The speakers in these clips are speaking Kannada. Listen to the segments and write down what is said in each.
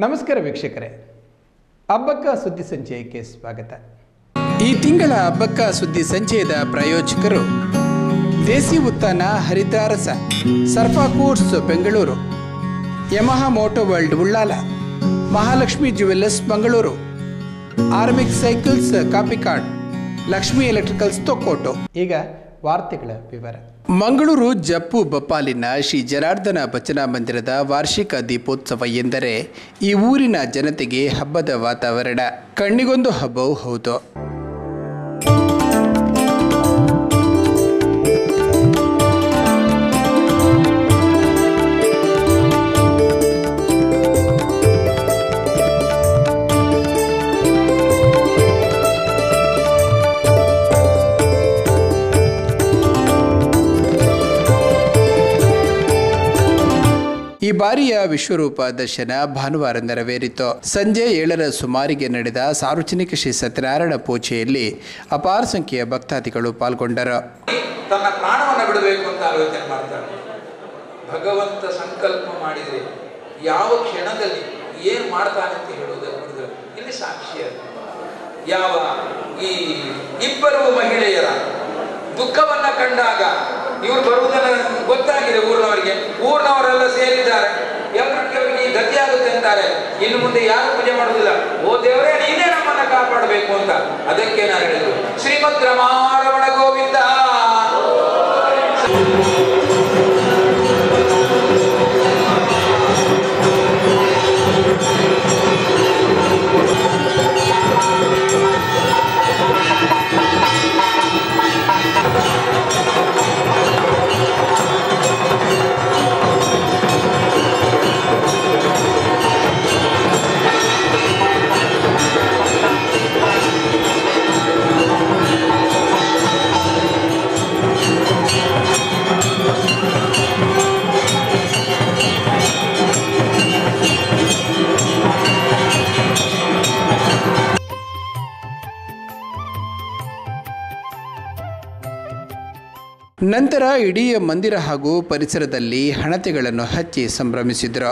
ನಮಸ್ಕಾರ ವೀಕ್ಷಕರೇ, ಹಬ್ಬಕ್ಕ ಸುದ್ದಿ ಸಂಚಯಕ್ಕೆ ಸ್ವಾಗತ. ಈ ತಿಂಗಳ ಹಬ್ಬಕ್ಕ ಸುದ್ದಿ ಸಂಚಯದ ಪ್ರಾಯೋಜಕರು ದೇಸಿ ಉತ್ಥಾನ ಹರಿದ್ರಾರಸ, ಸರ್ಫಾ ಕೋರ್ಸ್ Bengaluru, Yamaha Moto World Ullal, Mahalakshmi jewellers Mangaluru, Armik cycles Kapikad, Lakshmi electricals Thokkottu. ಈಗ ವಾರ್ತೆಗಳ ವಿವರ. ಮಂಗಳೂರು ಜಪ್ಪು ಬಪ್ಪಾಲಿನ ಶ್ರೀ ಜನಾರ್ದನ ಭಜನಾ ಮಂದಿರದ ವಾರ್ಷಿಕ ದೀಪೋತ್ಸವ ಎಂದರೆ ಈ ಊರಿನ ಜನತೆಗೆ ಹಬ್ಬದ ವಾತಾವರಣ. ಕಣ್ಣಿಗೊಂದು ಹಬ್ಬವೂ ಹೌದು. ಈ ಬಾರಿಯ ವಿಶ್ವರೂಪ ದರ್ಶನ ಭಾನುವಾರ ನೆರವೇರಿತು. ಸಂಜೆ 7ರ ಸುಮಾರಿಗೆ ನಡೆದ ಸಾರ್ವಜನಿಕ ಶ್ರೀ ಸತ್ಯನಾರಾಯಣ ಪೂಜೆಯಲ್ಲಿ ಅಪಾರ ಸಂಖ್ಯೆಯ ಭಕ್ತಾದಿಗಳು ಪಾಲ್ಗೊಂಡರು. ತನ್ನ ಪ್ರಾಣವನ್ನು ಬಿಡಬೇಕು ಅಂತ ಆಲೋಚನೆ ಮಾಡ್ತಾರೆ. ಭಗವಂತ ಸಂಕಲ್ಪ ಮಾಡಿದರೆ ಯಾವ ಕ್ಷಣದಲ್ಲಿ ಏನು ಮಾಡ್ತಾನೆ ಅಂತ ಹೇಳುವುದನ್ನು ಇಲ್ಲಿ ಸಾಕ್ಷಿ. ಯಾವ ಈ ಇಬ್ಬರು ಮಹಿಳೆಯರ ದುಃಖವನ್ನ ಕಂಡಾಗ ಇವರು ಬರುವುದನ್ನು ಗೊತ್ತಾಗಿದೆ ಊರಿನವರೆಲ್ಲ ಸೇರಿದ್ದಾರೆ. ಎಲ್ಲರಿಗೆ ಈ ಗತಿ ಆಗುತ್ತೆ ಅಂತಾರೆ. ಇನ್ನು ಮುಂದೆ ಯಾರು ಪೂಜೆ ಮಾಡುವುದಿಲ್ಲ. ಓ ದೇವರೇ, ನೀನೇ ನಮ್ಮನ್ನ ಕಾಪಾಡಬೇಕು ಅಂತ. ಅದಕ್ಕೆ ನಾನು ಹೇಳಿದ್ರು, ಶ್ರೀಮದ್ ರಮಾರಮಣ ಗೋವಿಂದ. ನಂತರ ಇಡೀ ಮಂದಿರ ಹಾಗೂ ಪರಿಸರದಲ್ಲಿ ಹಣತೆಗಳನ್ನು ಹಚ್ಚಿ ಸಂಭ್ರಮಿಸಿದರು.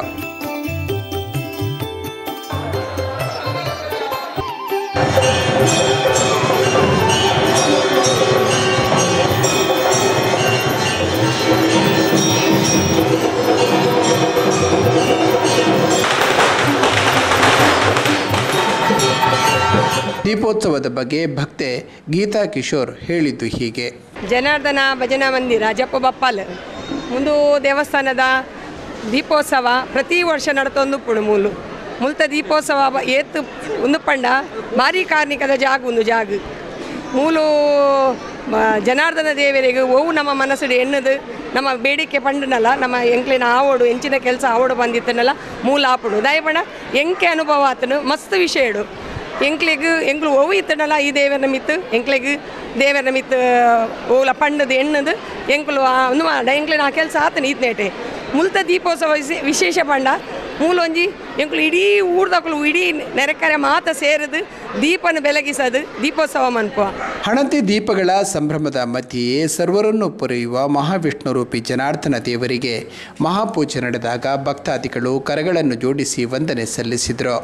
ದೀಪೋತ್ಸವದ ಬಗ್ಗೆ ಭಕ್ತೆ ಗೀತಾ ಕಿಶೋರ್ ಹೇಳಿದ್ದು ಹೀಗೆ. ಜನಾರ್ದನ ಭಜನಾ ಮಂದಿರ ಜಪ್ಪು ಬಪ್ಪಾಲ್ ಮುಂದು ದೇವಸ್ಥಾನದ ದೀಪೋತ್ಸವ ಪ್ರತಿ ವರ್ಷ ನಡತೊಂದು ಮುಲ್ತ ದೀಪೋತ್ಸವ ಏತ್ ಒಂದು ಪಂಡ ಭಾರಿ ಕಾರ್ಣಿಕದ ಜಾಗ ಮೂಲು ಜನಾರ್ದನ ದೇವರಿಗೆ ಓವು ನಮ್ಮ ಮನಸ್ಸು ಎನ್ನದು ನಮ್ಮ ಬೇಡಿಕೆ ಪಂಡನಲ್ಲ, ನಮ್ಮ ಎಂಕ್ಲಿನ ಆವೋಡು ಎಂಚಿನ ಕೆಲಸ ಆವೋಡು ಬಂದಿತ್ತನಲ್ಲ ಮೂಲ ಆಪುಡು ದಯಪಣ ಎಂಕೆ ಅನುಭವ ಆತನು ಮಸ್ತ್ ವಿಷಯಡು ಎಂಕ್ಲು ಓವು ಇತ್ತನಲ್ಲ ಈ ದೇವರ ಮಿತ್ತು ಎಂಕ್ಲಿಗೆ ದೇವರ ಮಿತ್ತು ಓಲ ಪಂಡದು ಎಣ್ಣದು ಎಂಕ್ಲು ಒಂದು ಎಂಕ್ಲಿನ ಆ ಕೆಲಸ ಆತನ ಇತ್ನೇಟೆ ಮುಲ್ತ ದೀಪೋತ್ಸವ ವಿಶೇಷ ಪಂಡ ಮೂಲೊಂಜಿ ಎಂಕ್ಲು ಇಡೀ ಊರ್ದಕ್ಕಲು ಇಡೀ ನೆರೆಕರೆ ಮಾತ ಸೇರದು ದೀಪನ ಬೆಳಗಿಸದು ದೀಪೋತ್ಸವ ಮನ್ಪುವ. ಹಣತೆ ದೀಪಗಳ ಸಂಭ್ರಮದ ಮಧ್ಯೆಯೇ ಸರ್ವರನ್ನು ಪೊರೆಯುವ ಮಹಾವಿಷ್ಣು ರೂಪಿ ಜನಾರ್ದನ ದೇವರಿಗೆ ಮಹಾಪೂಜೆ ನಡೆದಾಗ ಭಕ್ತಾದಿಗಳು ಕರಗಳನ್ನು ಜೋಡಿಸಿ ವಂದನೆ ಸಲ್ಲಿಸಿದರು.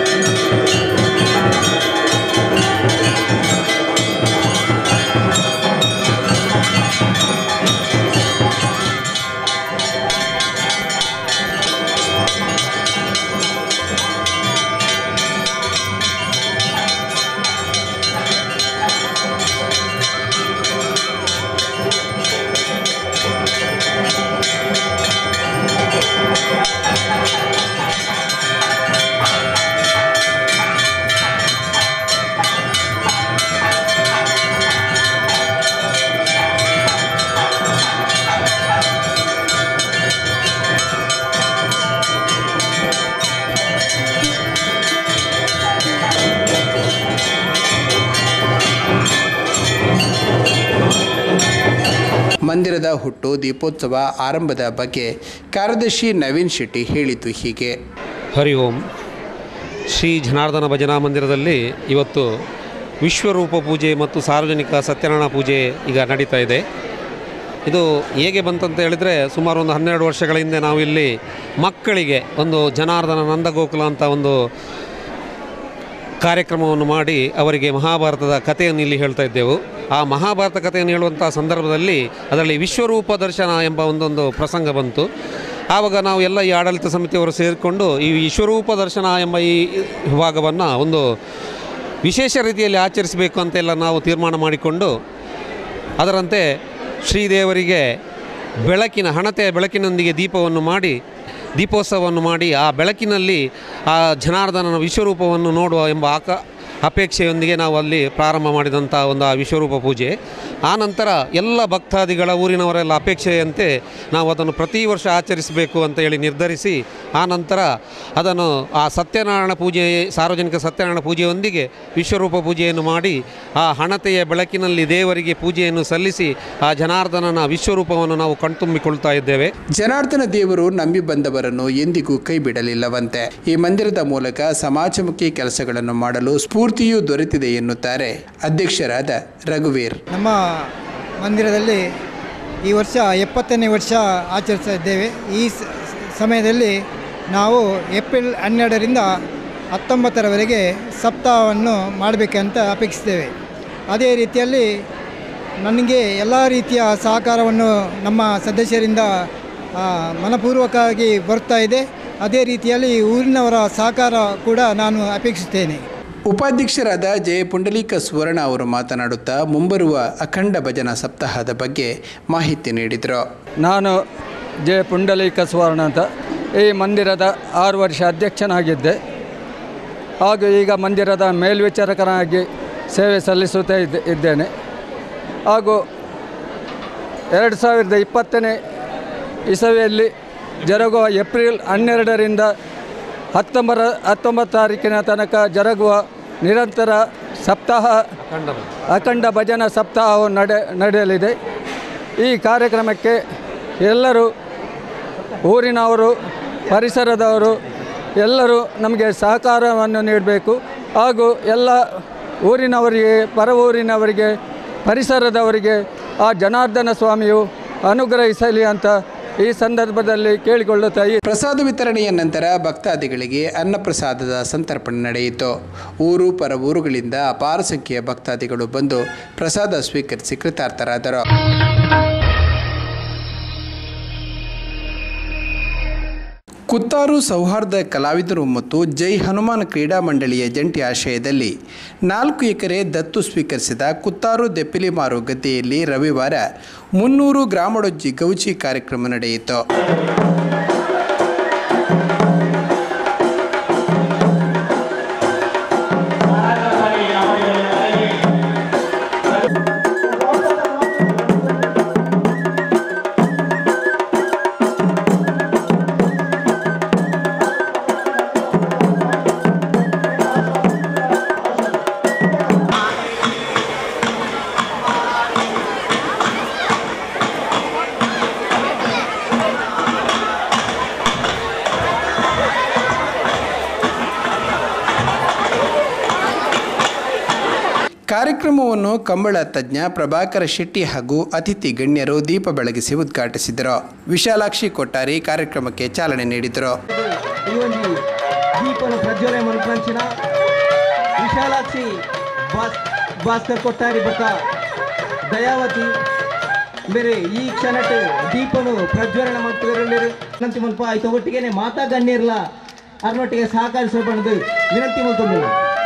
ಮಂದಿರದ ಹುಟ್ಟು ದೀಪೋತ್ಸವ ಆರಂಭದ ಬಗ್ಗೆ ಕಾರ್ಯದರ್ಶಿ ನವೀನ್ ಶೆಟ್ಟಿ ಹೇಳಿದ್ದು ಹೀಗೆ. ಹರಿ ಓಂ. ಶ್ರೀ ಜನಾರ್ದನ ಭಜನಾ ಮಂದಿರದಲ್ಲಿ ಇವತ್ತು ವಿಶ್ವರೂಪ ಪೂಜೆ ಮತ್ತು ಸಾರ್ವಜನಿಕ ಸತ್ಯನಾರಾಯಣ ಪೂಜೆ ಈಗ ನಡೀತಾ ಇದೆ. ಇದು ಹೇಗೆ ಬಂತಂತ ಹೇಳಿದರೆ ಸುಮಾರು ಒಂದು 12 ವರ್ಷಗಳ ಹಿಂದೆ ನಾವು ಇಲ್ಲಿ ಮಕ್ಕಳಿಗೆ ಒಂದು ಜನಾರ್ದನ ನಂದಗೋಕುಲ ಅಂತ ಒಂದು ಕಾರ್ಯಕ್ರಮವನ್ನು ಮಾಡಿ ಅವರಿಗೆ ಮಹಾಭಾರತದ ಕಥೆಯನ್ನು ಇಲ್ಲಿ ಹೇಳ್ತಾ ಇದ್ದೆವು. ಆ ಮಹಾಭಾರತ ಕಥೆಯನ್ನು ಹೇಳುವಂಥ ಸಂದರ್ಭದಲ್ಲಿ ಅದರಲ್ಲಿ ವಿಶ್ವರೂಪ ದರ್ಶನ ಎಂಬ ಒಂದೊಂದು ಪ್ರಸಂಗ ಬಂತು. ಆವಾಗ ನಾವು ಎಲ್ಲ ಈ ಆಡಳಿತ ಸಮಿತಿಯವರು ಸೇರಿಕೊಂಡು ಈ ವಿಶ್ವರೂಪ ದರ್ಶನ ಎಂಬ ಈ ಭಾಗವನ್ನು ಒಂದು ವಿಶೇಷ ರೀತಿಯಲ್ಲಿ ಆಚರಿಸಬೇಕು ಅಂತೆಲ್ಲ ನಾವು ತೀರ್ಮಾನ ಮಾಡಿಕೊಂಡು ಅದರಂತೆ ಶ್ರೀದೇವರಿಗೆ ಹಣತೆಯ ಬೆಳಕಿನೊಂದಿಗೆ ದೀಪೋತ್ಸವವನ್ನು ಮಾಡಿ ಆ ಬೆಳಕಿನಲ್ಲಿ ಆ ಜನಾರ್ದನನ ವಿಶ್ವರೂಪವನ್ನು ನೋಡುವ ಎಂಬ ಅಪೇಕ್ಷೆಯೊಂದಿಗೆ ನಾವು ಅಲ್ಲಿ ಪ್ರಾರಂಭ ಮಾಡಿದಂಥ ಒಂದು ಆ ವಿಶ್ವರೂಪ ಪೂಜೆ. ಆ ನಂತರ ಎಲ್ಲ ಭಕ್ತಾದಿಗಳ ಊರಿನವರೆಲ್ಲ ಅಪೇಕ್ಷೆಯಂತೆ ನಾವು ಅದನ್ನು ಪ್ರತಿ ವರ್ಷ ಆಚರಿಸಬೇಕು ಅಂತ ಹೇಳಿ ನಿರ್ಧರಿಸಿ ಆ ನಂತರ ಅದನ್ನು ಆ ಸತ್ಯನಾರಾಯಣ ಪೂಜೆ, ಸಾರ್ವಜನಿಕ ಸತ್ಯನಾರಾಯಣ ಪೂಜೆಯೊಂದಿಗೆ ವಿಶ್ವರೂಪ ಪೂಜೆಯನ್ನು ಮಾಡಿ ಆ ಹಣತೆಯ ಬೆಳಕಿನಲ್ಲಿ ದೇವರಿಗೆ ಪೂಜೆಯನ್ನು ಸಲ್ಲಿಸಿ ಆ ಜನಾರ್ದನನ ವಿಶ್ವರೂಪವನ್ನು ನಾವು ಕಣ್ತುಂಬಿಕೊಳ್ತಾ ಇದ್ದೇವೆ. ಜನಾರ್ದನ ದೇವರು ನಂಬಿ ಬಂದವರನ್ನು ಎಂದಿಗೂ ಕೈ ಬಿಡಲಿಲ್ಲವಂತೆ. ಈ ಮಂದಿರದ ಮೂಲಕ ಸಮಾಜಮುಖಿ ಕೆಲಸಗಳನ್ನು ಮಾಡಲು ಸ್ಫೂರ್ತಿಯೂ ದೊರೆತಿದೆ ಎನ್ನುತ್ತಾರೆ ಅಧ್ಯಕ್ಷರಾದ ರಘುವೀರ್. ನಮ್ಮ ಮಂದಿರದಲ್ಲಿ ಈ ವರ್ಷ 70ನೇ ವರ್ಷ ಆಚರಿಸ್ತಾ ಇದ್ದೇವೆ. ಈ ಸಮಯದಲ್ಲಿ ನಾವು ಏಪ್ರಿಲ್ 12ರಿಂದ 19ರವರೆಗೆ ಸಪ್ತಾಹವನ್ನು ಮಾಡಬೇಕಂತ ಅಪೇಕ್ಷಿಸ್ತೇವೆ. ಅದೇ ರೀತಿಯಲ್ಲಿ ನನಗೆ ಎಲ್ಲ ರೀತಿಯ ಸಹಕಾರವನ್ನು ನಮ್ಮ ಸದಸ್ಯರಿಂದ ಮನಪೂರ್ವಕವಾಗಿ ಬರ್ತಾ ಇದೆ. ಅದೇ ರೀತಿಯಲ್ಲಿ ಊರಿನವರ ಸಹಕಾರ ಕೂಡ ನಾನು ಅಪೇಕ್ಷಿಸ್ತೇನೆ. ಉಪಾಧ್ಯಕ್ಷರಾದ ಜಯ ಪುಂಡಲೀಕ ಸುವರ್ಣ ಅವರು ಮಾತನಾಡುತ್ತಾ ಮುಂಬರುವ ಅಖಂಡ ಭಜನಾ ಸಪ್ತಾಹದ ಬಗ್ಗೆ ಮಾಹಿತಿ ನೀಡಿದರು. ನಾನು ಜಯ ಪುಂಡಲೀಕ ಸುವರ್ಣ ಅಂತ ಈ ಮಂದಿರದ 6 ವರ್ಷ ಅಧ್ಯಕ್ಷನಾಗಿದ್ದೆ. ಹಾಗೂ ಈಗ ಮಂದಿರದ ಮೇಲ್ವಿಚಾರಕನಾಗಿ ಸೇವೆ ಸಲ್ಲಿಸುತ್ತಾ ಇದ್ದೇನೆ. ಹಾಗೂ 2020ನೇ ಇಸವಿಯಲ್ಲಿ ಜರುಗುವ ಏಪ್ರಿಲ್ 12ರಿಂದ 19 ತಾರೀಕಿನ ತನಕ ಜರುಗುವ ನಿರಂತರ ಸಪ್ತಾಹ ಅಖಂಡ ಭಜನಾ ಸಪ್ತಾಹವು ನಡೆಯಲಿದೆ. ಈ ಕಾರ್ಯಕ್ರಮಕ್ಕೆ ಎಲ್ಲರೂ ಊರಿನವರು, ಪರಿಸರದವರು ಎಲ್ಲರೂ ನಮಗೆ ಸಹಕಾರವನ್ನು ನೀಡಬೇಕು. ಹಾಗೂ ಎಲ್ಲ ಊರಿನವರಿಗೆ, ಪರ ಊರಿನವರಿಗೆ, ಪರಿಸರದವರಿಗೆ ಆ ಜನಾರ್ದನ ಸ್ವಾಮಿಯು ಅನುಗ್ರಹಿಸಲಿ ಅಂತ ಈ ಸಂದರ್ಭದಲ್ಲಿ ಕೇಳಿಕೊಳ್ಳುತ್ತಾ ಪ್ರಸಾದ ವಿತರಣೆಯ ನಂತರ ಭಕ್ತಾದಿಗಳಿಗೆ ಅನ್ನಪ್ರಸಾದದ ಸಂತರ್ಪಣೆ ನಡೆಯಿತು. ಊರು ಪರ ಊರುಗಳಿಂದ ಅಪಾರ ಸಂಖ್ಯೆಯ ಭಕ್ತಾದಿಗಳು ಬಂದು ಪ್ರಸಾದ ಸ್ವೀಕರಿಸಿ ಕೃತಾರ್ಥರಾದರು. ಕುತ್ತಾರು ಸೌಹಾರ್ದ ಕಲಾವಿದರು ಮತ್ತು ಜೈ ಹನುಮಾನ್ ಕ್ರೀಡಾ ಮಂಡಳಿಯ ಜಂಟಿ ಆಶ್ರಯದಲ್ಲಿ 4 ಎಕರೆ ದತ್ತು ಸ್ವೀಕರಿಸಿದ ಕುತ್ತಾರು ದೆಪ್ಪಿಲಿಮಾರು ಗದ್ದೆಯಲ್ಲಿ ರವಿವಾರ 300 ಗ್ರಾಮಡೊಜ್ಜಿ ಗೌಜಿ ಕಾರ್ಯಕ್ರಮ ನಡೆಯಿತು. ಕಾರ್ಯಕ್ರಮವನ್ನು ಕಂಬಳ ತಜ್ಞ ಪ್ರಭಾಕರ ಶೆಟ್ಟಿ ಹಾಗೂ ಅತಿಥಿ ಗಣ್ಯರು ದೀಪ ಬೆಳಗಿಸಿ ಉದ್ಘಾಟಿಸಿದರು. ವಿಶಾಲಾಕ್ಷಿ ಕೊಟ್ಟಾರಿ ಕಾರ್ಯಕ್ರಮಕ್ಕೆ ಚಾಲನೆ ನೀಡಿದರು. ವಿಶಾಲಾಕ್ಷಿ ಭಾಸ್ಕರ್ ಕೊಟ್ಟಾರಿ ಬಕ ದಯಾವತಿ ಬೇರೆ ಈ ಕ್ಷಣಕ್ಕೆ ದೀಪನು ಪ್ರಜ್ವಲನ ಮಾಡ್ತಿರಲಿರು ವಿನಂತಿ ಮುಲ್ಪ ಆಯ್ತು. ಒಟ್ಟಿಗೆ ಮಾತಾ ಗಣ್ಯರ್ಲ ಅರ್ನೊಟ್ಟಿಗೆ ಸಹಕರಿಸಬಾರದು ವಿನಂತಿ ಮುಲ್ತೊಂದು.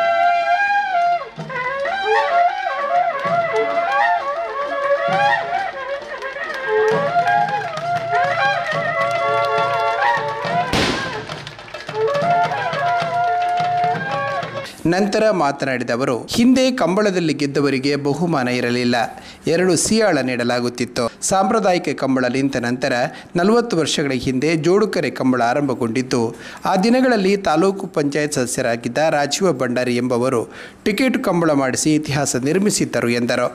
ನಂತರ ಮಾತನಾಡಿದ ಅವರು, ಹಿಂದೆ ಕಂಬಳದಲ್ಲಿ ಗೆದ್ದವರಿಗೆ ಬಹುಮಾನ ಇರಲಿಲ್ಲ, 2 ಸಿಯಾಳ ನೀಡಲಾಗುತ್ತಿತ್ತು. ಸಾಂಪ್ರದಾಯಿಕ ಕಂಬಳ ನಿಂತ ನಂತರ 40 ವರ್ಷಗಳ ಹಿಂದೆ ಜೋಡುಕರೆ ಕಂಬಳ ಆರಂಭಗೊಂಡಿದ್ದು, ಆ ದಿನಗಳಲ್ಲಿ ತಾಲೂಕು ಪಂಚಾಯತ್ ಸದಸ್ಯರಾಗಿದ್ದ ರಾಜೀವ ಭಂಡಾರಿ ಎಂಬವರು ಟಿಕೆಟ್ ಕಂಬಳ ಮಾಡಿಸಿ ಇತಿಹಾಸ ನಿರ್ಮಿಸಿದ್ದರು ಎಂದರು.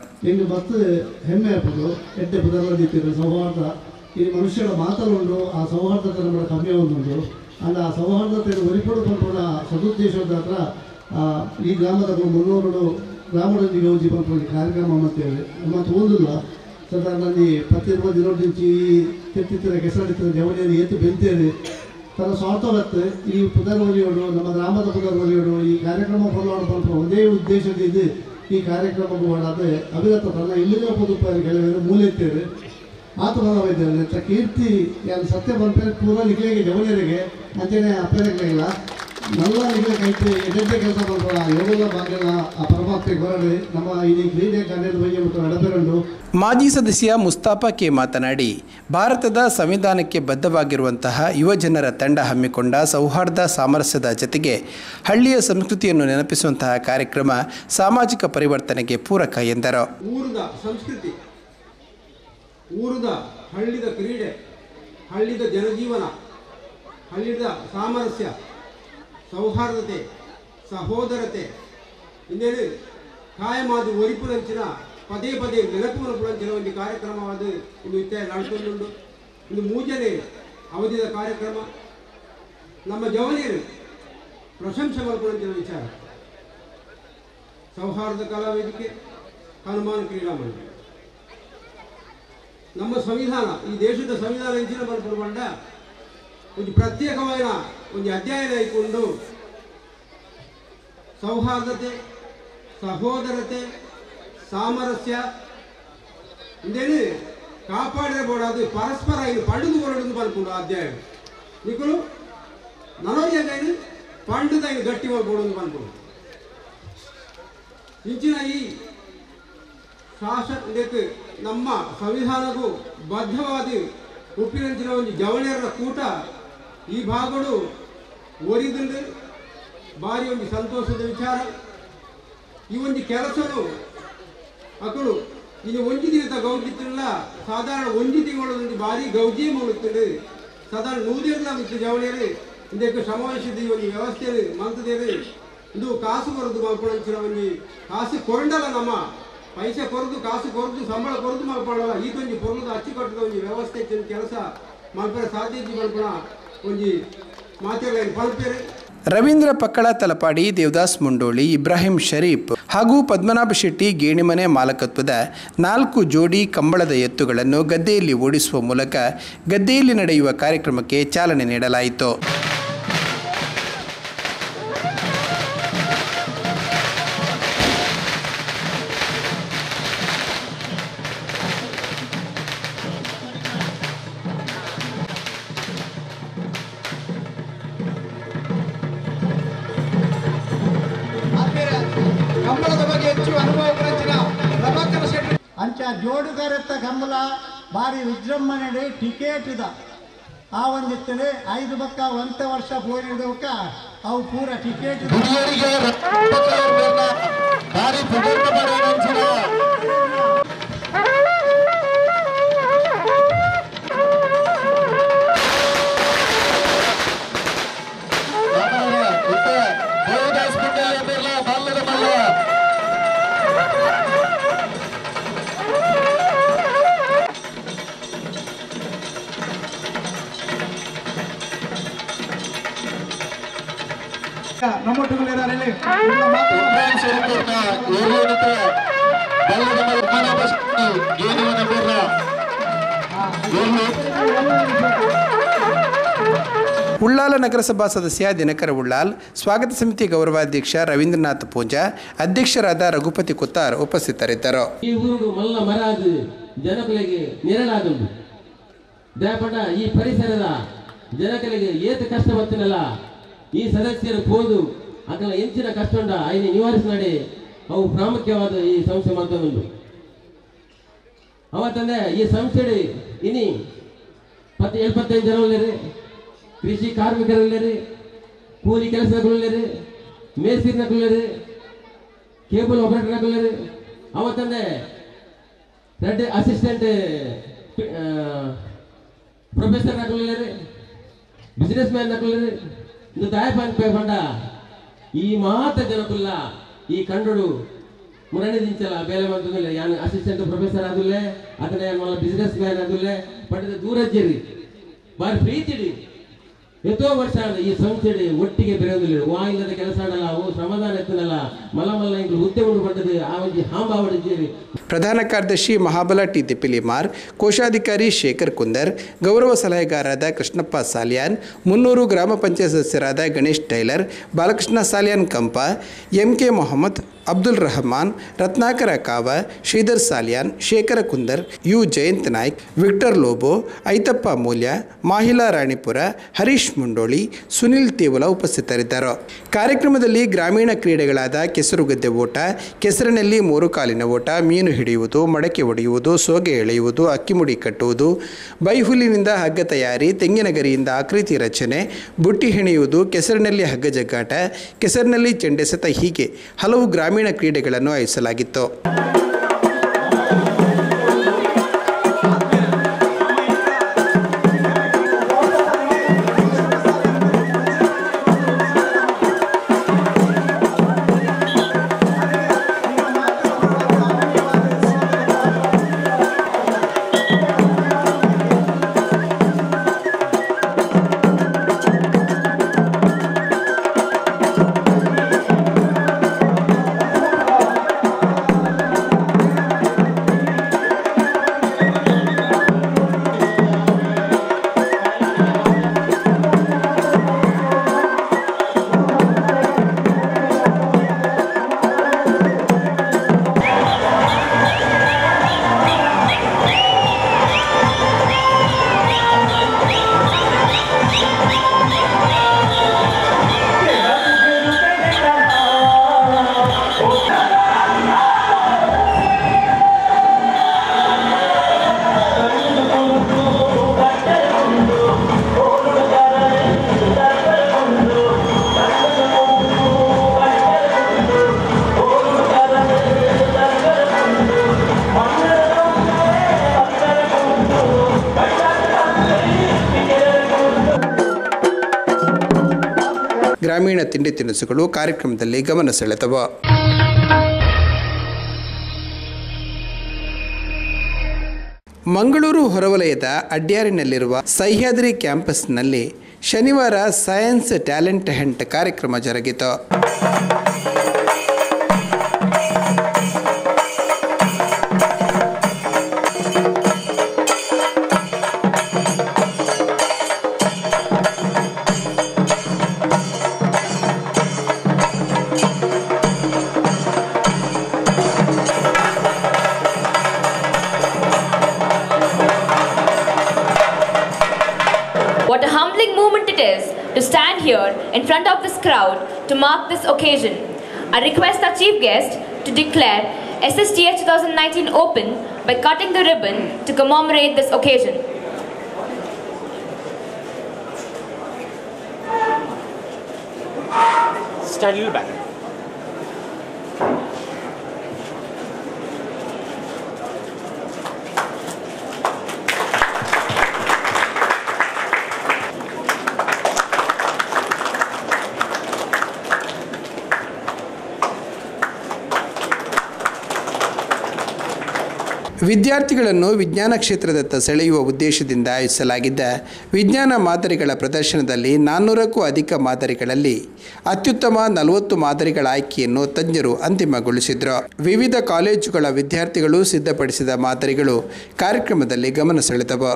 ಈ ಮನುಷ್ಯರ ಮಾತಲ್ಲುಂಡು ಆ ಸೌಹಾರ್ದತೆ ನಮ್ಮ ಕಮ್ಮಿ ಒಂದು ಅಲ್ಲ ಆ ಸೌಹಾರ್ದತೆಯನ್ನು ಒರಿಪಡುಕೊಂಡ ಸದುದ್ದೇಶದ ಹತ್ರ ಈ ಗ್ರಾಮದ 300 ಗ್ರಾಮದಲ್ಲಿ ಯೋಜಿ ಬಂದ್ಕೊಂಡು ಕಾರ್ಯಕ್ರಮ ಮಾಡ್ತೇವೆ ಮತ್ತು ಓದಿಲ್ಲ ಸಾಧಾರಣ ಪತ್ತಿರುವುದು ಇರೋದಿಂಚಿ ಕೆತ್ತಿತ್ತಿರ ಕೆಸಡಿತ್ತಿರ ಜವಳಿಯಲ್ಲಿ ಏತು ಬೆಂತೇರಿ ತನ್ನ ಸ್ವಾರ್ಥವತ್ತು ಈ ಪುನರ್ವಲಿಯೋಡು ನಮ್ಮ ಗ್ರಾಮದ ಪುನರ್ವಲಿಯೋಡು ಈ ಕಾರ್ಯಕ್ರಮ ಫಲವಾಡ ಒಂದೇ ಉದ್ದೇಶದಿಂದ ಈ ಕಾರ್ಯಕ್ರಮಕ್ಕೆ ಮಾಡಾದ ಅವಿರತ ತನ್ನ ಇಲ್ಲಿನ ಪುದುಪಾರಿ ಕೆಲವರು ಮೂಲೆತ್ತೇರು ಆತನ ವೈದ್ಯರು ಕೀರ್ತಿ ಯಾರು ಸತ್ಯ ಬಂಪೇರು ಪೂರ ನಿಖಿಲಿಗೆ ಜವಳಿಯರಿಗೆ ಅಂಚನೆ ಅಪ್ಪೇರಿಲ್ಲ ನಲ್ಲ ನಿಖಿಲ ಕೈತೆ ಎಡೆದ್ದೆ ಕೆಲಸ ಮಾಡ್ಕೊಳ್ಳ ಯೋಗದ ಭಾಗ್ಯನ ಆ ಪರಮಾತ್ಮೆ ಹೊರಡೆ ನಮ್ಮ ಈ ಕ್ರೀಡೆ ಕಾರ್ಯದ ಬಗ್ಗೆ ಮತ್ತು ನಡಪೆರಂಡು ಮಾಜಿ ಸದಸ್ಯ ಮುಸ್ತಾಫಾ ಕೆ ಮಾತನಾಡಿ, ಭಾರತದ ಸಂವಿಧಾನಕ್ಕೆ ಬದ್ಧವಾಗಿರುವಂತಹ ಯುವಜನರ ತಂಡ ಹಮ್ಮಿಕೊಂಡ ಸೌಹಾರ್ದ ಸಾಮರಸ್ಯದ ಜತೆಗೆ ಹಳ್ಳಿಯ ಸಂಸ್ಕೃತಿಯನ್ನು ನೆನಪಿಸುವಂತಹ ಕಾರ್ಯಕ್ರಮ ಸಾಮಾಜಿಕ ಪರಿವರ್ತನೆಗೆ ಪೂರಕ ಎಂದರು. ಊರದ ಸಂಸ್ಕೃತಿ, ಊರದ ಹಳ್ಳಿದ ಕ್ರೀಡೆ, ಹಳ್ಳಿದ ಜನಜೀವನ, ಹಳ್ಳಿದ ಸಾಮರಸ್ಯ, ಸೌಹಾರ್ದತೆ, ಸಹೋದರತೆ ಇಂದೇನು ಕಾಯಮಾದು ಒರಿಪುನಂಚಿನ ಪದೇ ಪದೇ ನೆನಪುನಂಚಿನ ಒಂದು ಕಾರ್ಯಕ್ರಮವಾದ ಇಂದು ಇತ್ತ ನಡೆದುಕೊಂಡು ಇಂದು ಮೂಜನೆ ಅವಧಿಯ ಕಾರ್ಯಕ್ರಮ ನಮ್ಮ ಜವನಿಯರು ಪ್ರಶಂಸೆ ಮಾಡ್ಕೊಳ್ಳುವಂತಿನ ವಿಚಾರ. ಸೌಹಾರ್ದ ಕಲಾ ವೇದಿಕೆ, ಹನುಮಾನ ಕ್ರೀಡಾ ಮಂಡಳಿ, ನಮ್ಮ ಸಂವಿಧಾನ, ಈ ದೇಶದ ಸಂವಿಧಾನ ಹೆಂಚಿನ ಬರ್ಕೊಂಡ ಒಂದು ಪ್ರತ್ಯೇಕమైన ಒಂದು ಅಧ್ಯಯನ ಇಟ್ಕೊಂಡು ಸೌಹಾರ್ದತೆ, ಸಹೋದರತೆ, ಸಾಮರಸ್ಯ ಇಂದೇನು ಕಾಪಾಡಿರಬಹುದು ಪರಸ್ಪರ ಇದು ಪಂಡುದು ಬರ್ಕೊಂಡು ಅಧ್ಯಾಯ ನಿಖಲು ನನೋಯ್ಯಗೈನು ಪಂಡುದ ಇದು ಗಟ್ಟಿ ಮಾಡ್ಕೊಂಡು ಬರ್ಕೊಂಡು ಇಂಚಿನ ಈ ಶಾಸಕ ನಮ್ಮ ಸಂವಿಧಾನಕ್ಕೂ ಬದ್ಧವಾದ ಉಪ್ಪಿನಂಚಿನ ಒಂದು ಜವಳಿಯರ ಕೂಟ ಈ ಭಾಗಗಳು ಓರಿದಂಡು ಭಾರಿ ಒಂದು ಸಂತೋಷದ ವಿಚಾರ. ಈ ಒಂದು ಕೆಲಸನು ಅಕ್ಕಳು ಇನ್ನು ಒಂಜಿ ದಿನದ ಗೌಜಿತ್ತಿಲ್ಲ, ಸಾಧಾರಣ ಒಂಜಿ ತಿಂಗಳೊಂದು ಭಾರಿ ಗೌಜಿ ಮಾಡುತ್ತದೆ. ಸಾಧಾರಣ 100 ದಿನ ಜವಳಿಯರು ಇದಕ್ಕೆ ಸಮಾವೇಶದ ಈ ಒಂದು ವ್ಯವಸ್ಥೆಯಲ್ಲಿ ಮಂತದೇರು ಇದು ಕಾಸು ಕೊರದು ಮಾಡ್ಕೊಳ್ಳೋ ಒಂದು ಕಾಸು ಕೊರಂಡಲ್ಲ, ನಮ್ಮ ಪೈಸೆ ಕೊರದು ಕಾಸು ಕೊರದು ಸಂಬಳ ಕೊರದು ಮಾಡ್ಕೊಳ್ಳಲ್ಲ. ಈದೊಂದು ಪೊರ್ಲದ ಅಚ್ಚುಕಟ್ಟದ ಒಂದು ವ್ಯವಸ್ಥೆ ಕೆಲಸ ಮಾಡ್ತಾರೆ ಸಾಧ್ಯತೆ ಮಾಡ್ಕೊಳ ಒಂದು ಮಾತುಗಳನ್ನು ಪಡ್ತಾರೆ. ರವೀಂದ್ರ ಪಕ್ಕಳ ತಲಪಾಡಿ, ದೇವದಾಸ್ ಮುಂಡೋಳಿ, ಇಬ್ರಾಹಿಂ ಶರೀಫ್ ಹಾಗೂ ಪದ್ಮನಾಭ ಶೆಟ್ಟಿ ಗೇಣಿಮನೆ ಮಾಲಕತ್ವದ 4 ಜೋಡಿ ಕಂಬಳದ ಎತ್ತುಗಳನ್ನು ಗದ್ದೆಯಲ್ಲಿ ಓಡಿಸುವ ಮೂಲಕ ಗದ್ದೆಯಲ್ಲಿ ನಡೆಯುವ ಕಾರ್ಯಕ್ರಮಕ್ಕೆ ಚಾಲನೆ ನೀಡಲಾಯಿತು. ಅಂಚ ಜೋಡುಗಾರತ್ತ ಕಂಬಲ ಭಾರಿ ವಿಜೃಂಭಣೆ ಟಿಕೆಟ್ ಇದ ಆ ಒಂದಿತ್ತಲೆ 5 ಬಕ್ಕ 1 ವರ್ಷ ಪೋರಿಡುವಕ್ಕ ಅವು ಪೂರ ಟಿಕೆಟ್ ಉಳ್ಳಾಲ ನಗರಸಭಾ ಸದಸ್ಯ ದಿನಕರ ಉಳ್ಳಾಲ್, ಸ್ವಾಗತ ಸಮಿತಿ ಗೌರವಾಧ್ಯಕ್ಷ ರವೀಂದ್ರನಾಥ್ ಪೂಂಜಾ, ಅಧ್ಯಕ್ಷರಾದ ರಘುಪತಿ ಕುತ್ತಾರ್ ಉಪಸ್ಥಿತರಿದ್ದರು. ಈ ಊರು ಮಲ್ಲ ಮರಾದು ಜನಗಳಿಗೆ ನೆರಳಾಗುವುದು ದಯಪಡ ಈ ಪರಿಸರದ ಜನಗಳಿಗೆ ಏತು ಕಷ್ಟ ಬರ್ತನಲ್ಲ ಈ ಸದಸ್ಯರು ಹೋದು ಅಕಲ ಎಂಚಿನ ಕಷ್ಟ ಉಂಡ ಐದು ನಿವಾರಿಸಿನಡೆ ಅವು ಪ್ರಾಮುಖ್ಯವಾದ ಈ ಸಂಸ್ಥೆ ಮತ್ತೊಂದು ಅವತ್ತಂದ್ರೆ ಈ ಸಂಸ್ಥೆ ಇನಿ 75 ಜನ ಉಳ್ಳರಿ, ಕೃಷಿ ಕಾರ್ಮಿಕರುಳ್ಳರಿ, ಕೂಲಿ ಕೆಲಸದಗುಳ್ಳರಿ, ಮೇಸ್ತಿರ್ನಗುಳ್ಳರಿ, ಕೇಬಲ್ ಆಪರೇಟರ್ನಗುಳ್ಳರಿ, ಅವತ್ತಂದ್ರೆ ರೆಡ್ ಅಸಿಸ್ಟೆಂಟ್ ಪ್ರೊಫೆಸರ್ ನಗುಳ್ಳರಿ, ಬಿಸಿನೆಸ್ ಮ್ಯಾನ್ ನಗುಳ್ಳರಿ, ಇದು ದಾಯಪಾನ್ ಪಂಡ ಈ ಮಾತ ಜನಕುಲ್ಲ ಈ ಕಂಡುಡು ಮುರಣಿ ದಿಂಚಲ್ಲ ಬೇಲೆ ಮಂತುಲ್ಲ ಯಾನು ಅಸಿಸ್ಟೆಂಟ್ ಪ್ರೊಫೆಸರ್ ಆದುಲ್ಲೆ ಅದನ್ನ ಯಾನು ಬಿಸಿನೆಸ್ ಮ್ಯಾನ್ ಆದುಲ್ಲೆ ಪಡೆದ ದೂರಜ್ಜರಿ ಬಾರಿ ಪ್ರೀತಿಡಿ ಎಷ್ಟೋ ವರ್ಷ ಈ ಸಂಸ್ಥೆ ಒಟ್ಟಿಗೆ ಬೆರೆಯೋದಿಲ್ಲ ವಾಯಿಲ್ಲದ ಕೆಲಸ ಆಡಲ್ಲ ಅವು ಶ್ರಮದಾನ ಎತ್ತನಲ್ಲ ಮಲ್ಲ ಮಲ್ಲ ಹಿಂಗೆ ಹುದ್ದೆ ಉಂಡು ಪಟ್ಟದು ಆ ಒಂದು ಹಾಂಬ ಹೊಡೆದಿರಿ ಪ್ರಧಾನ ಕಾರ್ಯದರ್ಶಿ ಮಹಾಬಲ ಟಿ ತಿಪ್ಪಿಲಿಮಾರ್, ಕೋಶಾಧಿಕಾರಿ ಶೇಖರ್ ಕುಂದರ್, ಗೌರವ ಸಲಹೆಗಾರರಾದ ಕೃಷ್ಣಪ್ಪ ಸಾಲ್ಯಾನ್, 300 ಗ್ರಾಮ ಪಂಚಾಯತ್ ಸದಸ್ಯರಾದ Ganesh Tailor, Balakrishna Salian Kampa, M K Mohammed, Abdul Rahman, Ratnakara Kava, Sridhar Salian, Shekhara Kundar, U Jayant Naik, Victor Lobo, Aithappa Moolya, ಮಾಹಿಲಾ Ranipura, Harish Mundoli, Sunil ತೇವಲ ಉಪಸ್ಥಿತರಿದ್ದರು. ಕಾರ್ಯಕ್ರಮದಲ್ಲಿ ಗ್ರಾಮೀಣ ಕ್ರೀಡೆಗಳಾದ ಕೆಸರುಗದ್ದೆ ಓಟ, ಕೆಸರಿನಲ್ಲಿ 3 ಕಾಲಿನ ಓಟ, ಮೀನು ಹಿಡಿಯುವುದು, ಮಡಕೆ ಒಡೆಯುವುದು, ಸೋಗೆ ಎಳೆಯುವುದು, ಅಕ್ಕಿಮುಡಿ ಕಟ್ಟುವುದು, ಬೈಹುಲ್ಲಿನಿಂದ ಹಗ್ಗ ತಯಾರಿ, ತೆಂಗಿನ ಗರಿಯಿಂದ ಆಕೃತಿ ರಚನೆ, ಬುಟ್ಟಿ ಹೆಣೆಯುವುದು, ಕೆಸರಿನಲ್ಲಿ ಹಗ್ಗ ಜಗ್ಗಾಟ, ಕೆಸರಿನಲ್ಲಿ ಚೆಂಡೆಸೆತ ಹೀಗೆ ಹಲವು ಗ್ರಾಮೀಣ ಕ್ರೀಡೆಗಳನ್ನು ಆಯೋಜಿಸಲಾಗಿತ್ತು. ಗ್ರಾಮೀಣ ತಿಂಡಿ ತಿನಿಸುಗಳು ಕಾರ್ಯಕ್ರಮದಲ್ಲಿ ಗಮನ ಸೆಳೆದವು. ಮಂಗಳೂರು ಹೊರವಲಯದ ಅಡ್ಯಾರಿನಲ್ಲಿರುವ ಸಹ್ಯಾದ್ರಿ ಕ್ಯಾಂಪಸ್ನಲ್ಲಿ ಶನಿವಾರ ಸೈನ್ಸ್ ಟ್ಯಾಲೆಂಟ್ ಹಂಟ್ ಕಾರ್ಯಕ್ರಮ ಜರುಗಿತು. What a humbling moment it is to stand here in front of this crowd to mark this occasion. I request our chief guest to declare SSTH 2019 open by cutting the ribbon to commemorate this occasion. Stand a little back. ವಿದ್ಯಾರ್ಥಿಗಳನ್ನು ವಿಜ್ಞಾನ ಕ್ಷೇತ್ರದತ್ತ ಸೆಳೆಯುವ ಉದ್ದೇಶದಿಂದ ಆಯೋಜಿಸಲಾಗಿದ್ದ ವಿಜ್ಞಾನ ಮಾದರಿಗಳ ಪ್ರದರ್ಶನದಲ್ಲಿ 400ಕ್ಕೂ ಅಧಿಕ ಮಾದರಿಗಳಲ್ಲಿ ಅತ್ಯುತ್ತಮ 40 ಮಾದರಿಗಳ ಆಯ್ಕೆಯನ್ನು ತಜ್ಞರು ಅಂತಿಮಗೊಳಿಸಿದರು. ವಿವಿಧ ಕಾಲೇಜುಗಳ ವಿದ್ಯಾರ್ಥಿಗಳು ಸಿದ್ಧಪಡಿಸಿದ ಮಾದರಿಗಳು ಕಾರ್ಯಕ್ರಮದಲ್ಲಿ ಗಮನ ಸೆಳೆದವು.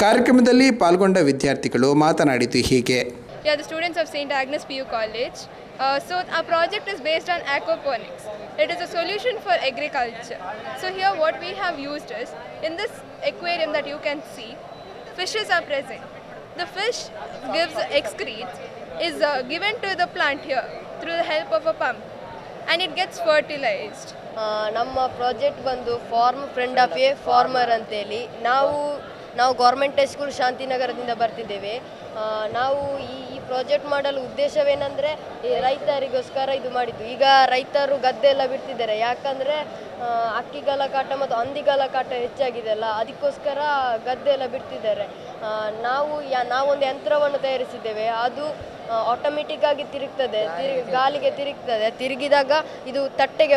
ಕಾರ್ಯಕ್ರಮದಲ್ಲಿ ಪಾಲ್ಗೊಂಡ ವಿದ್ಯಾರ್ಥಿಗಳು ಮಾತನಾಡಿದ್ದು ಹೀಗೆ. Yeah, the students of St. Agnes PU College. So our project is based on aquaponics. It is a solution for agriculture. So here what we have used is, in this aquarium that you can see, fishes are present. The fish gives excrete, is given to the plant here through the help of a pump, and it gets fertilized. ನಮ್ಮ ಪ್ರಾಜೆಕ್ಟ್ ಬಂದು farm friend of a farmer ಅಂತೇಳಿ ನಾವು ಗೌರ್ಮೆಂಟ್ ಹೈಸ್ಕೂಲ್ ಶಾಂತಿನಗರದಿಂದ ಬರ್ತಿದ್ದೇವೆ. ನಾವು ಈ ಪ್ರಾಜೆಕ್ಟ್ ಮಾಡಲು ಉದ್ದೇಶವೇನೆಂದರೆ ರೈತರಿಗೋಸ್ಕರ ಇದು ಮಾಡಿದ್ದು. ಈಗ ರೈತರು ಗದ್ದೆ ಎಲ್ಲ ಬಿಡ್ತಿದ್ದಾರೆ, ಯಾಕಂದರೆ ಅಕ್ಕಿಗಳ ಕಾಟ ಮತ್ತು ಹಂದಿಗಳ ಕಾಟ ಹೆಚ್ಚಾಗಿದೆ ಅಲ್ಲ, ಅದಕ್ಕೋಸ್ಕರ ಗದ್ದೆ ಎಲ್ಲ ಬಿಡ್ತಿದ್ದಾರೆ. ನಾವೊಂದು ಯಂತ್ರವನ್ನು ತಯಾರಿಸಿದ್ದೇವೆ. ಅದು ಆಟೋಮೆಟಿಕ್ ಆಗಿ ತಿರುಗ್ತದೆ, ಗಾಳಿಗೆ ತಿರುಗಿದಾಗ ಇದು ತಟ್ಟೆಗೆ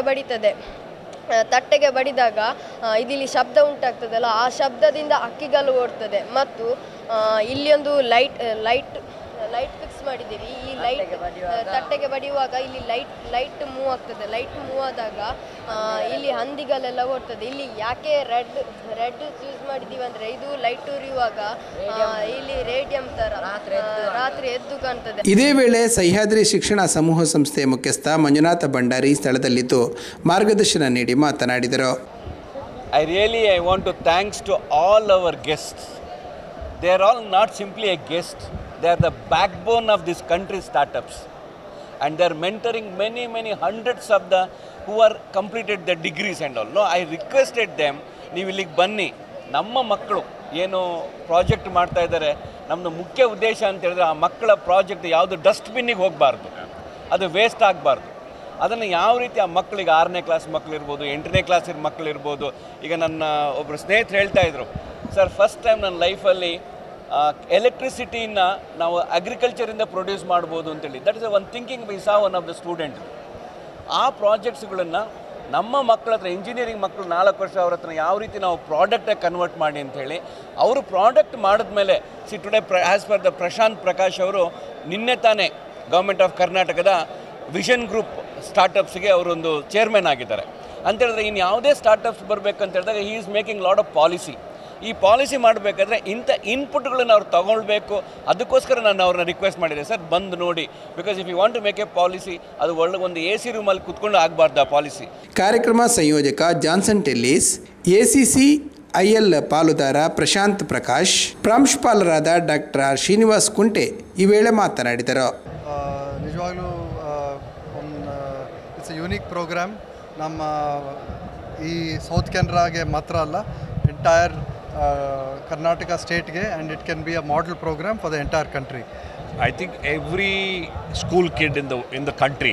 ಬಡಿದಾಗ ಇಲ್ಲಿ ಶಬ್ದ ಉಂಟಾಗ್ತದಲ್ಲ, ಆ ಶಬ್ದದಿಂದ ಅಕ್ಕಿಗಳು ಓಡ್ತದೆ. ಮತ್ತು ಇಲ್ಲಿ ಒಂದು ಲೈಟ್ ಫಿಕ್ಸ್ ಮಾಡಿದ್ದೀವಿ. ಈ ಲೈಟ್ ತಟ್ಟೆಗೆ ಬಡಿಯುವಾಗ ಇಲ್ಲಿ ಲೈಟ್ ಮೂವ್ ಆಗ್ತದೆ. ಲೈಟ್ ಮೂವ್ ಆದಾಗ ಇಲ್ಲಿ ಹಂದಿಗಳೆಲ್ಲ ಓಡ್ತದೆ. ಇಲ್ಲಿ ಯಾಕೆ ರೆಡ್ ಯೂಸ್ ಮಾಡಿದ್ದೀವಿ ಅಂದರೆ, ಇದು ಲೈಟ್ ಉರಿಯುವಾಗ ಇಲ್ಲಿ ರೇಡಿಯಂ ಥರ ರಾತ್ರಿ ಎದ್ದು ಕಾಣ್ತದೆ. ಇದೇ ವೇಳೆ ಸಹ್ಯಾದ್ರಿ ಶಿಕ್ಷಣ ಸಮೂಹ ಸಂಸ್ಥೆಯ ಮುಖ್ಯಸ್ಥ ಮಂಜುನಾಥ ಭಂಡಾರಿ ಸ್ಥಳದಲ್ಲಿದ್ದು ಮಾರ್ಗದರ್ಶನ ನೀಡಿ ಮಾತನಾಡಿದರು. I want to thanks to all our guests. They are all not simply a guest. They are the backbone of this country's startups, and they are mentoring many hundreds of the who are completed their degrees and all. No, I requested them, ನೀವು ಇಲ್ಲಿಗೆ ಬನ್ನಿ, ನಮ್ಮ ಮಕ್ಕಳು ಏನು ಪ್ರಾಜೆಕ್ಟ್ ಮಾಡ್ತಾ ಇದ್ದಾರೆ, ನಮ್ಮದು ಮುಖ್ಯ ಉದ್ದೇಶ ಅಂತ ಹೇಳಿದ್ರೆ ಆ ಮಕ್ಕಳ ಪ್ರಾಜೆಕ್ಟ್ ಯಾವುದು ಡಸ್ಟ್ಬಿನ್ನಿಗೆ ಹೋಗಬಾರ್ದು, ಅದು ವೇಸ್ಟ್ ಆಗಬಾರ್ದು. ಅದನ್ನು ಯಾವ ರೀತಿ ಆ ಮಕ್ಕಳಿಗೆ 6ನೇ ಕ್ಲಾಸ್ ಮಕ್ಕಳಿರ್ಬೋದು, 8ನೇ ಕ್ಲಾಸಿನ ಮಕ್ಕಳಿರ್ಬೋದು. ಈಗ ನನ್ನ ಒಬ್ಬರು ಸ್ನೇಹಿತರು ಹೇಳ್ತಾ ಇದ್ರು, ಸರ್ ಫಸ್ಟ್ ಟೈಮ್ ನನ್ನ ಲೈಫಲ್ಲಿ ಎಲೆಕ್ಟ್ರಿಸಿಟಿನ ನಾವು ಅಗ್ರಿಕಲ್ಚರಿಂದ ಪ್ರೊಡ್ಯೂಸ್ ಮಾಡ್ಬೋದು ಅಂತೇಳಿ. That is one thinking we saw one of the student. ಆ ಪ್ರಾಜೆಕ್ಟ್ಸ್ಗಳನ್ನು ನಮ್ಮ ಮಕ್ಕಳ ಹತ್ರ, ಇಂಜಿನಿಯರಿಂಗ್ ಮಕ್ಕಳು 4 ವರ್ಷ ಅವ್ರ ಹತ್ರ ಯಾವ ರೀತಿ ನಾವು ಪ್ರಾಡಕ್ಟಾಗಿ ಕನ್ವರ್ಟ್ ಮಾಡಿ ಅಂಥೇಳಿ ಅವರು ಪ್ರಾಡಕ್ಟ್ ಮಾಡಿದ್ಮೇಲೆ today as per the Prashant Prakash ಅವರು ನಿನ್ನೆ ತಾನೇ ಗೌರ್ಮೆಂಟ್ ಆಫ್ ಕರ್ನಾಟಕದ ವಿಷನ್ ಗ್ರೂಪ್ ಸ್ಟಾರ್ಟಪ್ಸ್ಗೆ ಅವರೊಂದು ಚೇರ್ಮನ್ ಆಗಿದ್ದಾರೆ. ಅಂತೇಳಿದ್ರೆ ಇನ್ನು ಯಾವುದೇ ಸ್ಟಾರ್ಟಪ್ಸ್ ಬರಬೇಕಂತ ಹೇಳಿದಾಗ he is making lot of policy. ಈ ಪಾಲಿಸಿ ಮಾಡಬೇಕಾದ್ರೆ ಇಂಥ ಇನ್ಪುಟ್ಗಳನ್ನು ಅವ್ರು ತಗೊಳ್ಬೇಕು. ಅದಕ್ಕೋಸ್ಕರ ನಾನು ಅವ್ರನ್ನ ರಿಕ್ವೆಸ್ಟ್ ಮಾಡಿದೆ, ಸರ್ ಬಂದು ನೋಡಿ, because if you want to make a policy, ಅದು ಒಳ್ಳೆ ಒಂದು AC ರೂಮಲ್ಲಿ ಕುತ್ಕೊಂಡು ಆಗಬಾರ್ದು ಆ ಪಾಲಿಸಿ. ಕಾರ್ಯಕ್ರಮ ಸಂಯೋಜಕ ಜಾನ್ಸನ್ ಟೆಲ್ಲಿಸ್, ACCIL ಪಾಲುದಾರ ಪ್ರಶಾಂತ್ ಪ್ರಕಾಶ್, ಪ್ರಾಂಶುಪಾಲರಾದ ಡಾಕ್ಟರ್ ಶ್ರೀನಿವಾಸ್ ಕುಂಟೆ ಈ ವೇಳೆ ಮಾತನಾಡಿದರು. ನಿಜವಾಗ್ಲೂ ಇಟ್ಸ್ ಎ ಯೂನಿಕ್ ಪ್ರೋಗ್ರಾಮ್. ನಮ್ಮ ಈ ಸೌತ್ ಕೆನರಾಗೆ ಮಾತ್ರ ಅಲ್ಲ, entire Karnataka state and it can be a model program for the entire country. I think every school kid in the country,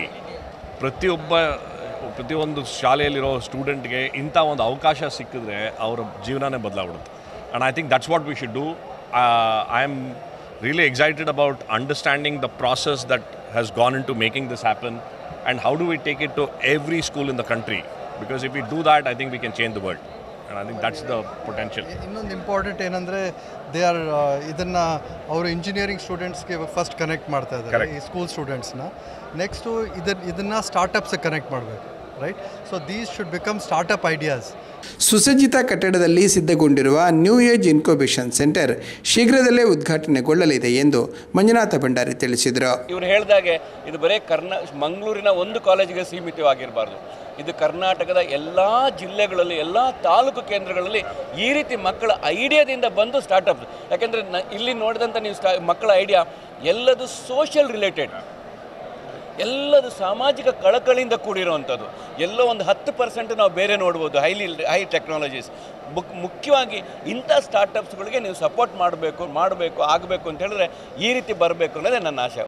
ಪ್ರತಿಯೊಂದು ಶಾಲೆಯಲ್ಲಿರೋ ಸ್ಟೂಡೆಂಟ್ಗೆ ಇಂಥ ಒಂದು ಅವಕಾಶ ಸಿಕ್ಕಿದ್ರೆ ಅವರ ಜೀವನನೇ ಬದಲಾಗ್ಬಿಡುತ್ತೆ. And I think that's what we should do. I am really excited about understanding the process that has gone into making this happen and how do we take it to every school in the country, because if we do that I think we can change the world. And I think that's the potential. ಇನ್ನೊಂದು ಇಂಪಾರ್ಟೆಂಟ್ ಏನಂದರೆ ದೇ ಆರ್ ಇದನ್ನು ಅವರು ಇಂಜಿನಿಯರಿಂಗ್ ಸ್ಟೂಡೆಂಟ್ಸ್ಗೆ ಫಸ್ಟ್ ಕನೆಕ್ಟ್ ಮಾಡ್ತಾ ಇದ್ದಾರೆ, ಈ ಸ್ಕೂಲ್ ಸ್ಟೂಡೆಂಟ್ಸ್ನ. ನೆಕ್ಸ್ಟು ಇದನ್ನು ಸ್ಟಾರ್ಟಪ್ಸ್ಗೆ ಕನೆಕ್ಟ್ ಮಾಡಬೇಕು, right? So these should become startup ideas. ಸುಸಜ್ಜಿತ ಕಟ್ಟಡದಲ್ಲಿ ಸಿದ್ಧಗೊಂಡಿರುವ ನ್ಯೂ ಏಜ್ ಇನ್ಕ್ಯುಬೇಷನ್ ಸೆಂಟರ್ ಶೀಘ್ರದಲ್ಲೇ ಉದ್ಘಾಟನೆಗೊಳ್ಳಲಿದೆ ಎಂದು ಮಂಜುನಾಥ ಭಂಡಾರಿ ತಿಳಿಸಿದರು. ಇವರು ಹೇಳಿದಾಗೆ ಇದು ಬರೀ ಮಂಗಳೂರಿನ ಒಂದು ಕಾಲೇಜಿಗೆ ಸೀಮಿತವಾಗಿರಬಾರ್ದು. ಇದು ಕರ್ನಾಟಕದ ಎಲ್ಲ ಜಿಲ್ಲೆಗಳಲ್ಲಿ, ಎಲ್ಲ ತಾಲೂಕು ಕೇಂದ್ರಗಳಲ್ಲಿ ಈ ರೀತಿ ಮಕ್ಕಳ ಐಡಿಯಾದಿಂದ ಬಂದು ಸ್ಟಾರ್ಟಪ್. ಯಾಕೆಂದರೆ ಇಲ್ಲಿ ನೋಡಿದಂಥ ನೀವು ಮಕ್ಕಳ ಐಡಿಯಾ ಎಲ್ಲದು ಸೋಷಿಯಲ್ ರಿಲೇಟೆಡ್, ಎಲ್ಲದು ಸಾಮಾಜಿಕ ಕಳಕಳಿಯಿಂದ ಕೂಡಿರುವಂಥದ್ದು. ಎಲ್ಲೋ ಒಂದು 10% ನಾವು ಬೇರೆ ನೋಡ್ಬೋದು, ಹೈ ಟೆಕ್ನಾಲಜೀಸ್. ಮುಖ್ಯವಾಗಿ ಇಂಥ ಸ್ಟಾರ್ಟಪ್ಸ್ಗಳಿಗೆ ನೀವು ಸಪೋರ್ಟ್ ಆಗಬೇಕು ಅಂತ ಹೇಳಿದ್ರೆ ಈ ರೀತಿ ಬರಬೇಕು ಅನ್ನೋದೇ ನನ್ನ ಆಶೆ.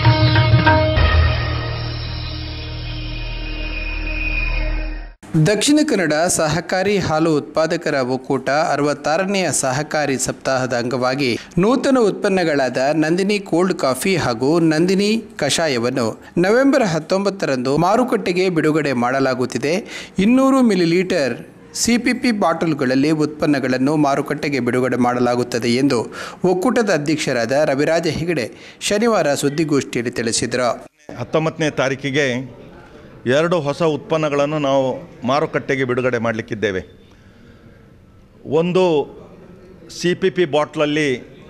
ದಕ್ಷಿಣ ಕನ್ನಡ ಸಹಕಾರಿ ಹಾಲು ಉತ್ಪಾದಕರ ಒಕ್ಕೂಟ 66ನೆಯ ಸಹಕಾರಿ ಸಪ್ತಾಹದ ಅಂಗವಾಗಿ ನೂತನ ಉತ್ಪನ್ನಗಳಾದ ನಂದಿನಿ ಕೋಲ್ಡ್ ಕಾಫಿ ಹಾಗೂ ನಂದಿನಿ ಕಷಾಯವನ್ನು ನವೆಂಬರ್ 19ರಂದು ಮಾರುಕಟ್ಟೆಗೆ ಬಿಡುಗಡೆ ಮಾಡಲಾಗುತ್ತಿದೆ. 200 ಮಿಲಿಲೀಟರ್ CPP ಬಾಟಲ್ಗಳಲ್ಲಿ ಉತ್ಪನ್ನಗಳನ್ನು ಮಾರುಕಟ್ಟೆಗೆ ಬಿಡುಗಡೆ ಮಾಡಲಾಗುತ್ತದೆ ಎಂದು ಒಕ್ಕೂಟದ ಅಧ್ಯಕ್ಷರಾದ ರವಿರಾಜ ಹೆಗಡೆ ಶನಿವಾರ ಸುದ್ದಿಗೋಷ್ಠಿಯಲ್ಲಿ ತಿಳಿಸಿದರು. 19ನೇ ತಾರೀಕಿಗೆ 2 ಹೊಸ ಉತ್ಪನ್ನಗಳನ್ನು ನಾವು ಮಾರುಕಟ್ಟೆಗೆ ಬಿಡುಗಡೆ ಮಾಡಲಿಕ್ಕಿದ್ದೇವೆ. ಒಂದು CPP ಬಾಟ್ಲಲ್ಲಿ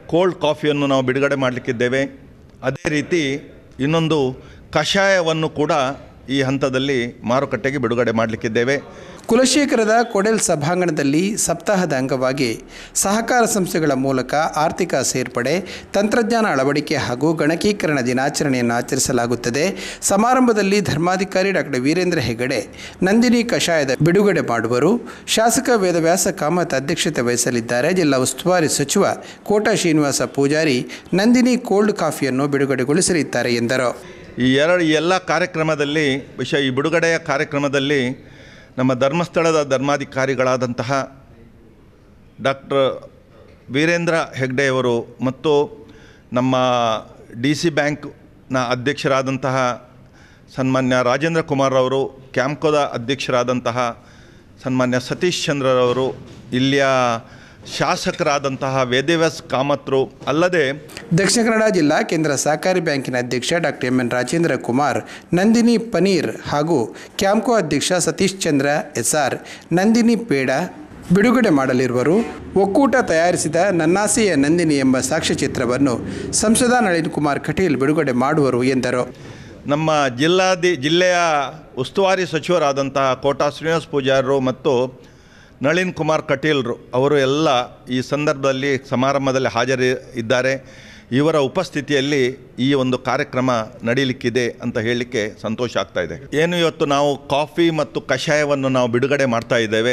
ಕೋಲ್ಡ್ ಕಾಫಿಯನ್ನು ನಾವು ಬಿಡುಗಡೆ ಮಾಡಲಿಕ್ಕಿದ್ದೇವೆ. ಅದೇ ರೀತಿ ಇನ್ನೊಂದು ಕಷಾಯವನ್ನು ಕೂಡ ಈ ಹಂತದಲ್ಲಿ ಮಾರುಕಟ್ಟೆಗೆ ಬಿಡುಗಡೆ ಮಾಡಲಿಕ್ಕಿದ್ದೇವೆ. ಕುಲಶೇಖರದ ಕೊಡೆಲ್ ಸಭಾಂಗಣದಲ್ಲಿ ಸಪ್ತಾಹದ ಅಂಗವಾಗಿ ಸಹಕಾರ ಸಂಸ್ಥೆಗಳ ಮೂಲಕ ಆರ್ಥಿಕ ಸೇರ್ಪಡೆ, ತಂತ್ರಜ್ಞಾನ ಅಳವಡಿಕೆ ಹಾಗೂ ಗಣಕೀಕರಣ ದಿನಾಚರಣೆಯನ್ನು ಆಚರಿಸಲಾಗುತ್ತದೆ. ಸಮಾರಂಭದಲ್ಲಿ ಧರ್ಮಾಧಿಕಾರಿ ಡಾಕ್ಟರ್ ವೀರೇಂದ್ರ ಹೆಗಡೆ ನಂದಿನಿ ಕಷಾಯದ ಬಿಡುಗಡೆ ಮಾಡುವರು. ಶಾಸಕ ವೇದವ್ಯಾಸ ಕಾಮತ್ ಅಧ್ಯಕ್ಷತೆ ವಹಿಸಲಿದ್ದಾರೆ. ಜಿಲ್ಲಾ ಉಸ್ತುವಾರಿ ಸಚಿವ ಕೋಟಾ ಶ್ರೀನಿವಾಸ ಪೂಜಾರಿ ನಂದಿನಿ ಕೋಲ್ಡ್ ಕಾಫಿಯನ್ನು ಬಿಡುಗಡೆಗೊಳಿಸಲಿದ್ದಾರೆ ಎಂದರು. ಈ ಎಲ್ಲ ಕಾರ್ಯಕ್ರಮದಲ್ಲಿ ಈ ಬಿಡುಗಡೆಯ ಕಾರ್ಯಕ್ರಮದಲ್ಲಿ ನಮ್ಮ ಧರ್ಮಸ್ಥಳದ ಧರ್ಮಾಧಿಕಾರಿಗಳಾದಂತಹ ಡಾಕ್ಟರ್ ವೀರೇಂದ್ರ ಹೆಗ್ಡೆಯವರು ಮತ್ತು ನಮ್ಮ DC ಬ್ಯಾಂಕ್ನ ಅಧ್ಯಕ್ಷರಾದಂತಹ ಸನ್ಮಾನ್ಯ ರಾಜೇಂದ್ರ ಕುಮಾರ್ ಅವರು, ಕ್ಯಾಂಪ್ಕೋದ ಅಧ್ಯಕ್ಷರಾದಂತಹ ಸನ್ಮಾನ್ಯ ಸತೀಶ್ ಚಂದ್ರರವರು, ಇಲ್ಲಿಯ ಶಾಸಕರಾದಂತಹ ವೇದವ್ಯಾಸ ಕಾಮತ್ರು ಅಲ್ಲದೆ ದಕ್ಷಿಣ ಕನ್ನಡ ಜಿಲ್ಲಾ ಕೇಂದ್ರ ಸಹಕಾರಿ ಬ್ಯಾಂಕಿನ ಅಧ್ಯಕ್ಷ ಡಾಕ್ಟರ್ MN ರಾಜೇಂದ್ರ ಕುಮಾರ್, ನಂದಿನಿ ಪನೀರ್ ಹಾಗೂ ಕ್ಯಾಂಪ್ಕೋ ಅಧ್ಯಕ್ಷ ಸತೀಶ್ ಚಂದ್ರ SR ನಂದಿನಿ ಪೇಡ ಬಿಡುಗಡೆ ಮಾಡಲಿರುವರು. ಒಕ್ಕೂಟ ತಯಾರಿಸಿದ ನನ್ನಾಸೆಯ ನಂದಿನಿ ಎಂಬ ಸಾಕ್ಷ್ಯಚಿತ್ರವನ್ನು ಸಂಸದ ನಳಿನ್ ಕುಮಾರ್ ಕಟೀಲ್ ಬಿಡುಗಡೆ ಮಾಡುವರು ಎಂದರು. ನಮ್ಮ ಜಿಲ್ಲೆಯ ಉಸ್ತುವಾರಿ ಸಚಿವರಾದಂತಹ ಕೋಟಾ ಶ್ರೀನಿವಾಸ ಪೂಜಾರರು ಮತ್ತು ನಳಿನ್ ಕುಮಾರ್ ಕಟೀಲ್ರು ಅವರು ಎಲ್ಲ ಈ ಸಂದರ್ಭದಲ್ಲಿ ಸಮಾರಂಭದಲ್ಲಿ ಹಾಜರಿದ್ದಾರೆ. ಇವರ ಉಪಸ್ಥಿತಿಯಲ್ಲಿ ಈ ಒಂದು ಕಾರ್ಯಕ್ರಮ ನಡೀಲಿಕ್ಕಿದೆ ಅಂತ ಹೇಳಲಿಕ್ಕೆ ಸಂತೋಷ ಆಗ್ತಾ ಇದೆ. ಏನು ಇವತ್ತು ನಾವು ಕಾಫಿ ಮತ್ತು ಕಷಾಯವನ್ನು ನಾವು ಬಿಡುಗಡೆ ಮಾಡ್ತಾ ಇದ್ದೇವೆ.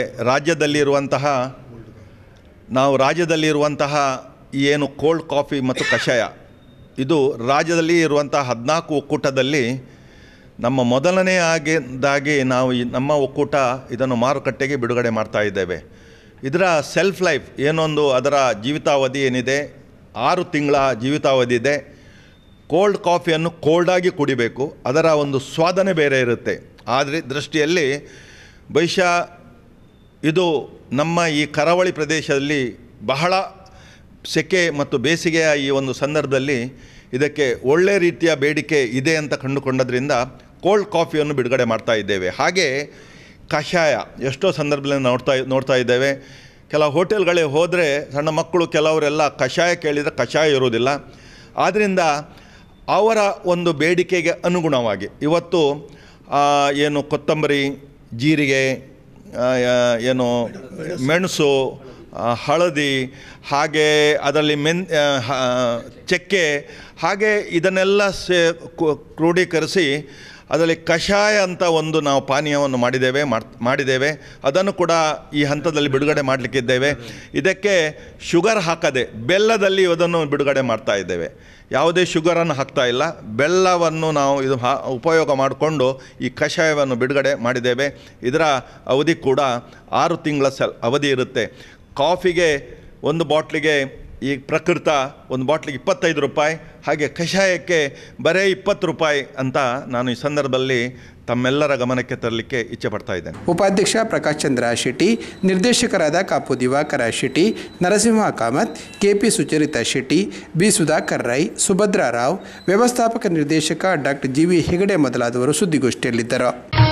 ರಾಜ್ಯದಲ್ಲಿರುವಂತಹ ಏನು ಕೋಲ್ಡ್ ಕಾಫಿ ಮತ್ತು ಕಷಾಯ, ಇದು ರಾಜ್ಯದಲ್ಲಿ ಇರುವಂತಹ 14 ಒಕ್ಕೂಟದಲ್ಲಿ ನಮ್ಮ ಮೊದಲನೆಯದಾಗಿ ನಾವು ನಮ್ಮ ಒಕ್ಕೂಟ ಇದನ್ನು ಮಾರುಕಟ್ಟೆಗೆ ಬಿಡುಗಡೆ ಮಾಡ್ತಾ ಇದ್ದೇವೆ. ಇದರ ಸೆಲ್ಫ್ ಲೈಫ್ ಏನೊಂದು ಅದರ ಜೀವಿತಾವಧಿ ಏನಿದೆ 6 ತಿಂಗಳ ಜೀವಿತಾವಧಿ ಇದೆ. ಕೋಲ್ಡ್ ಕಾಫಿಯನ್ನು ಕೋಲ್ಡಾಗಿ ಕುಡಿಬೇಕು, ಅದರ ಒಂದು ಸ್ವಾದನೆ ಬೇರೆ ಇರುತ್ತೆ. ಆದರೆ ದೃಷ್ಟಿಯಲ್ಲಿ ಬಹುಶಃ ಇದು ನಮ್ಮ ಈ ಕರಾವಳಿ ಪ್ರದೇಶದಲ್ಲಿ ಬಹಳ ಸೆಕೆ ಮತ್ತು ಬೇಸಿಗೆಯ ಈ ಒಂದು ಸಂದರ್ಭದಲ್ಲಿ ಇದಕ್ಕೆ ಒಳ್ಳೆ ರೀತಿಯ ಬೇಡಿಕೆ ಇದೆ ಅಂತ ಕಂಡುಕೊಂಡದ್ರಿಂದ ಕೋಲ್ಡ್ ಕಾಫಿಯನ್ನು ಬಿಡುಗಡೆ ಮಾಡ್ತಾ ಇದ್ದೇವೆ. ಹಾಗೆ ಕಷಾಯ ಎಷ್ಟೋ ಸಂದರ್ಭದಲ್ಲಿ ನೋಡ್ತಾ ಇದ್ದೇವೆ. ಕೆಲವು ಹೋಟೆಲ್ಗಳಿಗೆ ಹೋದರೆ ಸಣ್ಣ ಮಕ್ಕಳು ಕೆಲವರೆಲ್ಲ ಕಷಾಯ ಕೇಳಿದರೆ ಕಷಾಯ ಇರೋದಿಲ್ಲ. ಆದ್ದರಿಂದ ಅವರ ಒಂದು ಬೇಡಿಕೆಗೆ ಅನುಗುಣವಾಗಿ ಇವತ್ತು ಏನು ಕೊತ್ತಂಬರಿ, ಜೀರಿಗೆ, ಏನು ಮೆಣಸು, ಹಳದಿ, ಹಾಗೆ ಅದರಲ್ಲಿ ಚಕ್ಕೆ, ಹಾಗೆ ಇದನ್ನೆಲ್ಲ ಕ್ರೋಢೀಕರಿಸಿ ಅದರಲ್ಲಿ ಕಷಾಯ ಅಂತ ಒಂದು ನಾವು ಪಾನೀಯವನ್ನು ಮಾಡಿದ್ದೇವೆ. ಅದನ್ನು ಕೂಡ ಈ ಹಂತದಲ್ಲಿ ಬಿಡುಗಡೆ ಮಾಡಲಿಕ್ಕಿದ್ದೇವೆ. ಇದಕ್ಕೆ ಶುಗರ್ ಹಾಕದೆ ಬೆಲ್ಲದಲ್ಲಿ ಇದನ್ನು ಬಿಡುಗಡೆ ಮಾಡ್ತಾ ಇದ್ದೇವೆ. ಯಾವುದೇ ಶುಗರನ್ನು ಹಾಕ್ತಾ ಇಲ್ಲ, ಬೆಲ್ಲವನ್ನು ನಾವು ಇದು ಉಪಯೋಗ ಮಾಡಿಕೊಂಡು ಈ ಕಷಾಯವನ್ನು ಬಿಡುಗಡೆ ಮಾಡಿದ್ದೇವೆ. ಇದರ ಅವಧಿ ಕೂಡ 6 ತಿಂಗಳ ಅವಧಿ ಇರುತ್ತೆ. ಕಾಫಿಗೆ ಒಂದು ಬಾಟ್ಲಿಗೆ ಈ ಪ್ರಕೃತ ಒಂದು ಬಾಟ್ಲಿಗೆ 25 ರೂಪಾಯಿ, ಹಾಗೆ ಕಷಾಯಕ್ಕೆ ಬರೀ 20 ರೂಪಾಯಿ ಅಂತ ನಾನು ಈ ಸಂದರ್ಭದಲ್ಲಿ ತಮ್ಮೆಲ್ಲರ ಗಮನಕ್ಕೆ ತರಲಿಕ್ಕೆ ಇಚ್ಛೆ ಪಡ್ತಾ ಇದ್ದೇನೆ. ಉಪಾಧ್ಯಕ್ಷ ಪ್ರಕಾಶ್ ಚಂದ್ರ ಶೆಟ್ಟಿ, ನಿರ್ದೇಶಕರಾದ ಕಾಪು ದಿವಾಕರ ಶೆಟ್ಟಿ, ನರಸಿಂಹ ಕಾಮತ್, KP ಸುಚರಿತಾ ಶೆಟ್ಟಿ, B ಸುಧಾಕರ್ ರೈ, ಸುಭದ್ರಾ ರಾವ್, ವ್ಯವಸ್ಥಾಪಕ ನಿರ್ದೇಶಕ ಡಾಕ್ಟರ್ GV ಹೆಗಡೆ ಮೊದಲಾದವರು ಸುದ್ದಿಗೋಷ್ಠಿಯಲ್ಲಿದ್ದರು.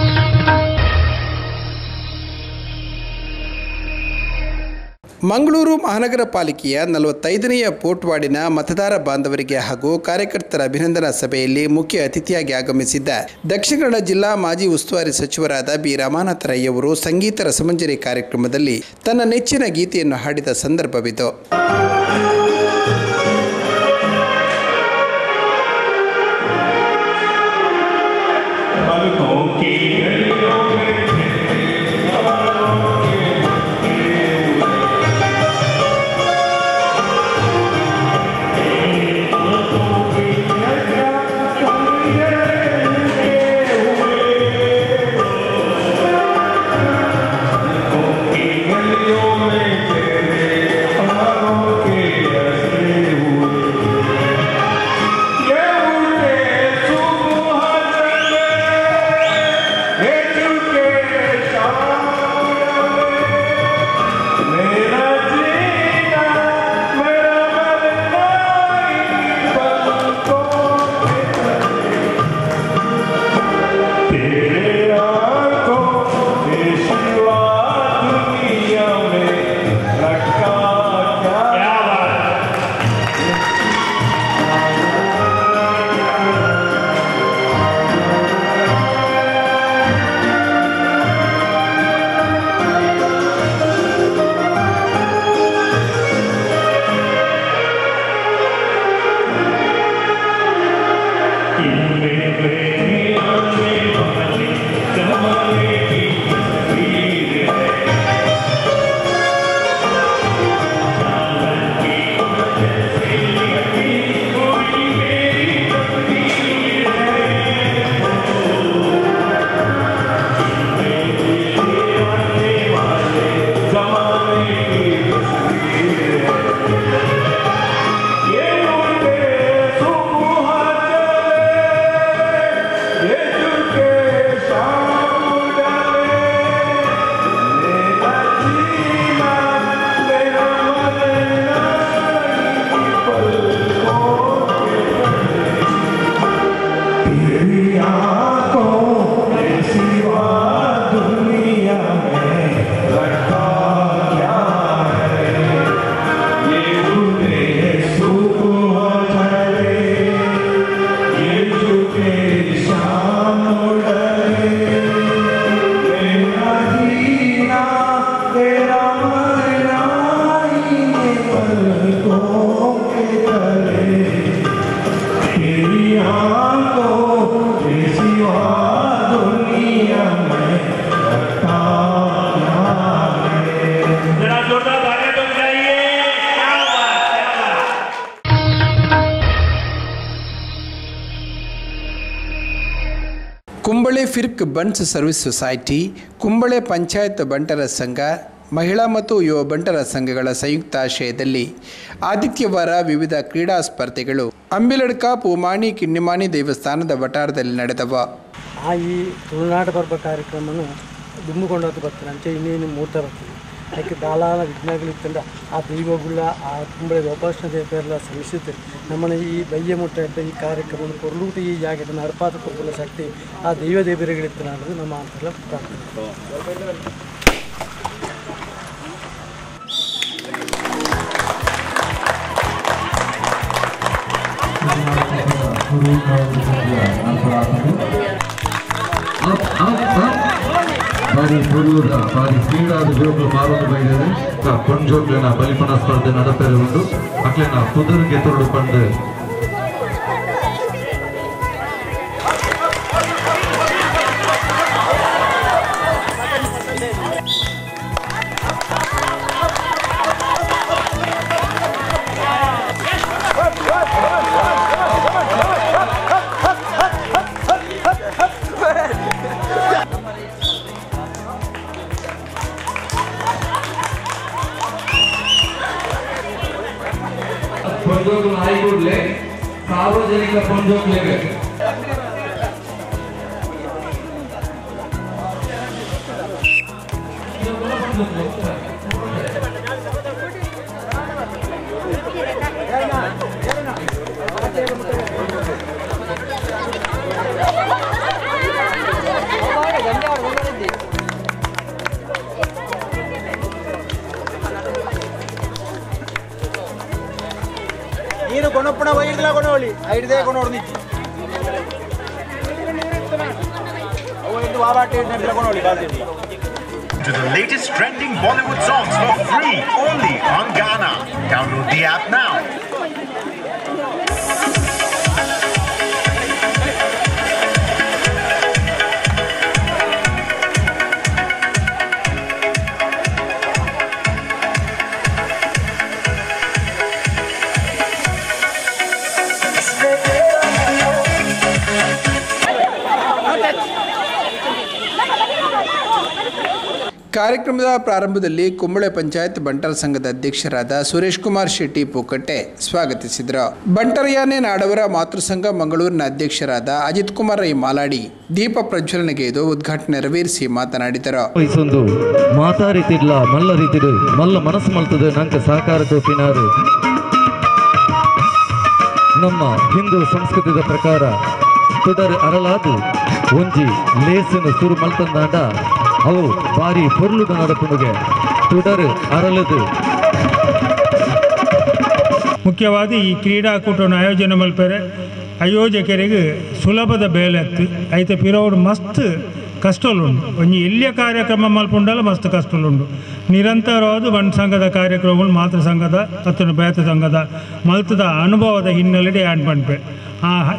ಮಂಗಳೂರು ಮಹಾನಗರ ಪಾಲಿಕೆಯ 45ನೆಯ ಪೋರ್ಟ್ ವಾರ್ಡಿನ ಮತದಾರ ಬಾಂಧವರಿಗೆ ಹಾಗೂ ಕಾರ್ಯಕರ್ತರ ಅಭಿನಂದನಾ ಸಭೆಯಲ್ಲಿ ಮುಖ್ಯ ಅತಿಥಿಯಾಗಿ ಆಗಮಿಸಿದ್ದ ದಕ್ಷಿಣ ಕನ್ನಡ ಜಿಲ್ಲಾ ಮಾಜಿ ಉಸ್ತುವಾರಿ ಸಚಿವರಾದ B ರಾಮನಾಥ ರೈ ಅವರು ಸಂಗೀತ ರಸಮಂಜರಿ ಕಾರ್ಯಕ್ರಮದಲ್ಲಿ ತನ್ನ ನೆಚ್ಚಿನ ಗೀತೆಯನ್ನು ಹಾಡಿದ ಸಂದರ್ಭವಿತ್ತು. Yeah. Kumble Firka Bunts service society, Kumble panchayat ಬಂಟರ ಸಂಘ, ಮಹಿಳಾ ಮತ್ತು ಯುವ ಬಂಟರ ಸಂಘಗಳ ಸಂಯುಕ್ತಾಶ್ರಯದಲ್ಲಿ ಆದಿತ್ಯವಾರ ವಿವಿಧ ಕ್ರೀಡಾ ಸ್ಪರ್ಧೆಗಳು ಅಂಬಿಲಡ್ಕ ಪೂಮಾಣಿ ಕಿಣ್ಣಿಮಾಣಿ ದೇವಸ್ಥಾನದ ವಟಾರದಲ್ಲಿ ನಡೆದವು. ಈ ತುಳುನಾಡು ಪರ್ವ ಕಾರ್ಯಕ್ರಮವನ್ನು ದುಮ್ಮಿಕೊಂಡದ್ದು ಬರ್ತಾರೆ ಅಂಚೆ ಇನ್ನೇನು ಮೂರ್ತ ಬರ್ತದೆ. ಅದಕ್ಕೆ ದಾಲಾಲ ವಿಘ್ನಗಳಿತ್ತಂದ್ರೆ ಆ ದೈವಗುಳ್ಳ ಆ ಕುಂಬಳೆ ಗೋಪಾಲಕೃಷ್ಣ ದೇವರೆಲ್ಲ ಶ್ರಮಿಸುತ್ತೆ. ನಮ್ಮನ್ನು ಈ ಬಯ್ಯ ಮುಟ್ಟ ಈ ಕಾರ್ಯಕ್ರಮವನ್ನು ಕೊರಲೂಟ ಈ ಜಾಗದ ಅರ್ಪಾತ ಕೊಬ್ಬಲ ಶಕ್ತಿ ಆ ದೈವ ದೇವರುಗಳಿತ್ತು ಅನ್ನೋದು ನಮ್ಮ ಅಂತೆಲ್ಲ ಪ್ರಾರ್ಥನೆ. ಬಾರಿ ಪೂರ್ವದ ಬಾರಿ ಕ್ರೀಡಾದ ಜೋಗಳು ಮಾರೋದು ಬೈದರೆ ಕೊಂಜೋಗ್ಲಿನ ಬಲಿಪಣ ಸ್ಪರ್ಧೆ ನಡಪೆರೆ ಉಂಟು. ಅಕ್ಲಿನ ಪುದರ್ಗೆ ತೊರಡು ಪಂಡು ಪಂಜೋಗ್ಲು ಆಯ್ಕೊಡ್ಲೆ ಸಾರ್ವಜನಿಕ ಪಂಜೋಗ್ಲೆಗೆ ನೀನು ಕೊನಪ್ಪಣ ವೈರ್ದಲ ಕೊನೋಳಿ ಐಡ್ದೇ ಕೊನೋಡ್ನಿಚ್ಚಿ ಅವು ಇದು ವಾವಾಟೆ ನೆಟ್ಲ ಕೊನೋಳಿ ಬಾಲ್ತಿ. To the latest trending Bollywood songs for free only on Gaana. Download the app now. ಕಾರ್ಯಕ್ರಮದ ಪ್ರಾರಂಭದಲ್ಲಿ ಕುಂಬಳೆ ಪಂಚಾಯತ್ ಬಂಟರ ಸಂಘದ ಅಧ್ಯಕ್ಷರಾದ ಸುರೇಶ್ ಕುಮಾರ್ ಶೆಟ್ಟಿ ಪೂಕಟ್ಟೆ ಸ್ವಾಗತಿಸಿದರು. ಬಂಟರಯಾನೆ ನಾಡವರ ಮಾತೃಸಂಘ ಮಂಗಳೂರಿನ ಅಧ್ಯಕ್ಷರಾದ ಅಜಿತ್ ಕುಮಾರ್ ರೈ ಮಾಲಾಡಿ ದೀಪ ಪ್ರಜ್ವಲನೆಗೈದು ಉದ್ಘಾಟನೆ ನೆರವೇರಿಸಿ ಮಾತನಾಡಿದರು. ಮಾತಾರಿತಿಡ್ಲ ಮಲ್ಲ ರೀತಿಡು ಮಲ್ಲ ಮನಸ್ಸು ಮಲ್ತದೆ ನಂಗೆ ಸಹಕಾರ ತೋಪಿನಾರು. ನಮ್ಮ ಹಿಂದೂ ಸಂಸ್ಕೃತಿದ ಪ್ರಕಾರ ತುಡರ್ ಅರಳಾದು ಒಂಜಿ ಲೇಸಿನ ಸುರು ಮಲ್ತಂದಾಂಡ ಅವು ಬಾರಿ ಪೊರ್ಲುದ ನಡಪುನುಗೆ ತುಡರ್ ಅರಳದು. ಮುಖ್ಯವಾಗಿ ಈ ಕ್ರೀಡಾಕೂಟವನ್ನು ಆಯೋಜನೆ ಮಲ್ಪರೆ ಆಯೋಜಕರಿಗೆ ಸುಲಭದ ಬೇಲೆತ್ತು ಐತೆ ಪಿರೋಡು ಮಸ್ತ್ ಕಷ್ಟಲುಂಡು. ಒಂಜಿ ಎಲ್ಲಿಯ ಕಾರ್ಯಕ್ರಮ ಮಲ್ಪುಂಡಲ್ಲ ಮಸ್ತ್ ಕಷ್ಟಲುಂಡು. ನಿರಂತರವಾದ ಬಂಟ್ ಸಂಘದ ಕಾರ್ಯಕ್ರಮಗಳು ಮಾತೃ ಸಂಘದ ಅತ್ತನು ಬೇತ ಸಂಘದ ಮಲ್ತದ ಅನುಭವದ ಹಿನ್ನೆಲೆಡೆ ಆ್ಯಂಡ್ ಪಂಪೆ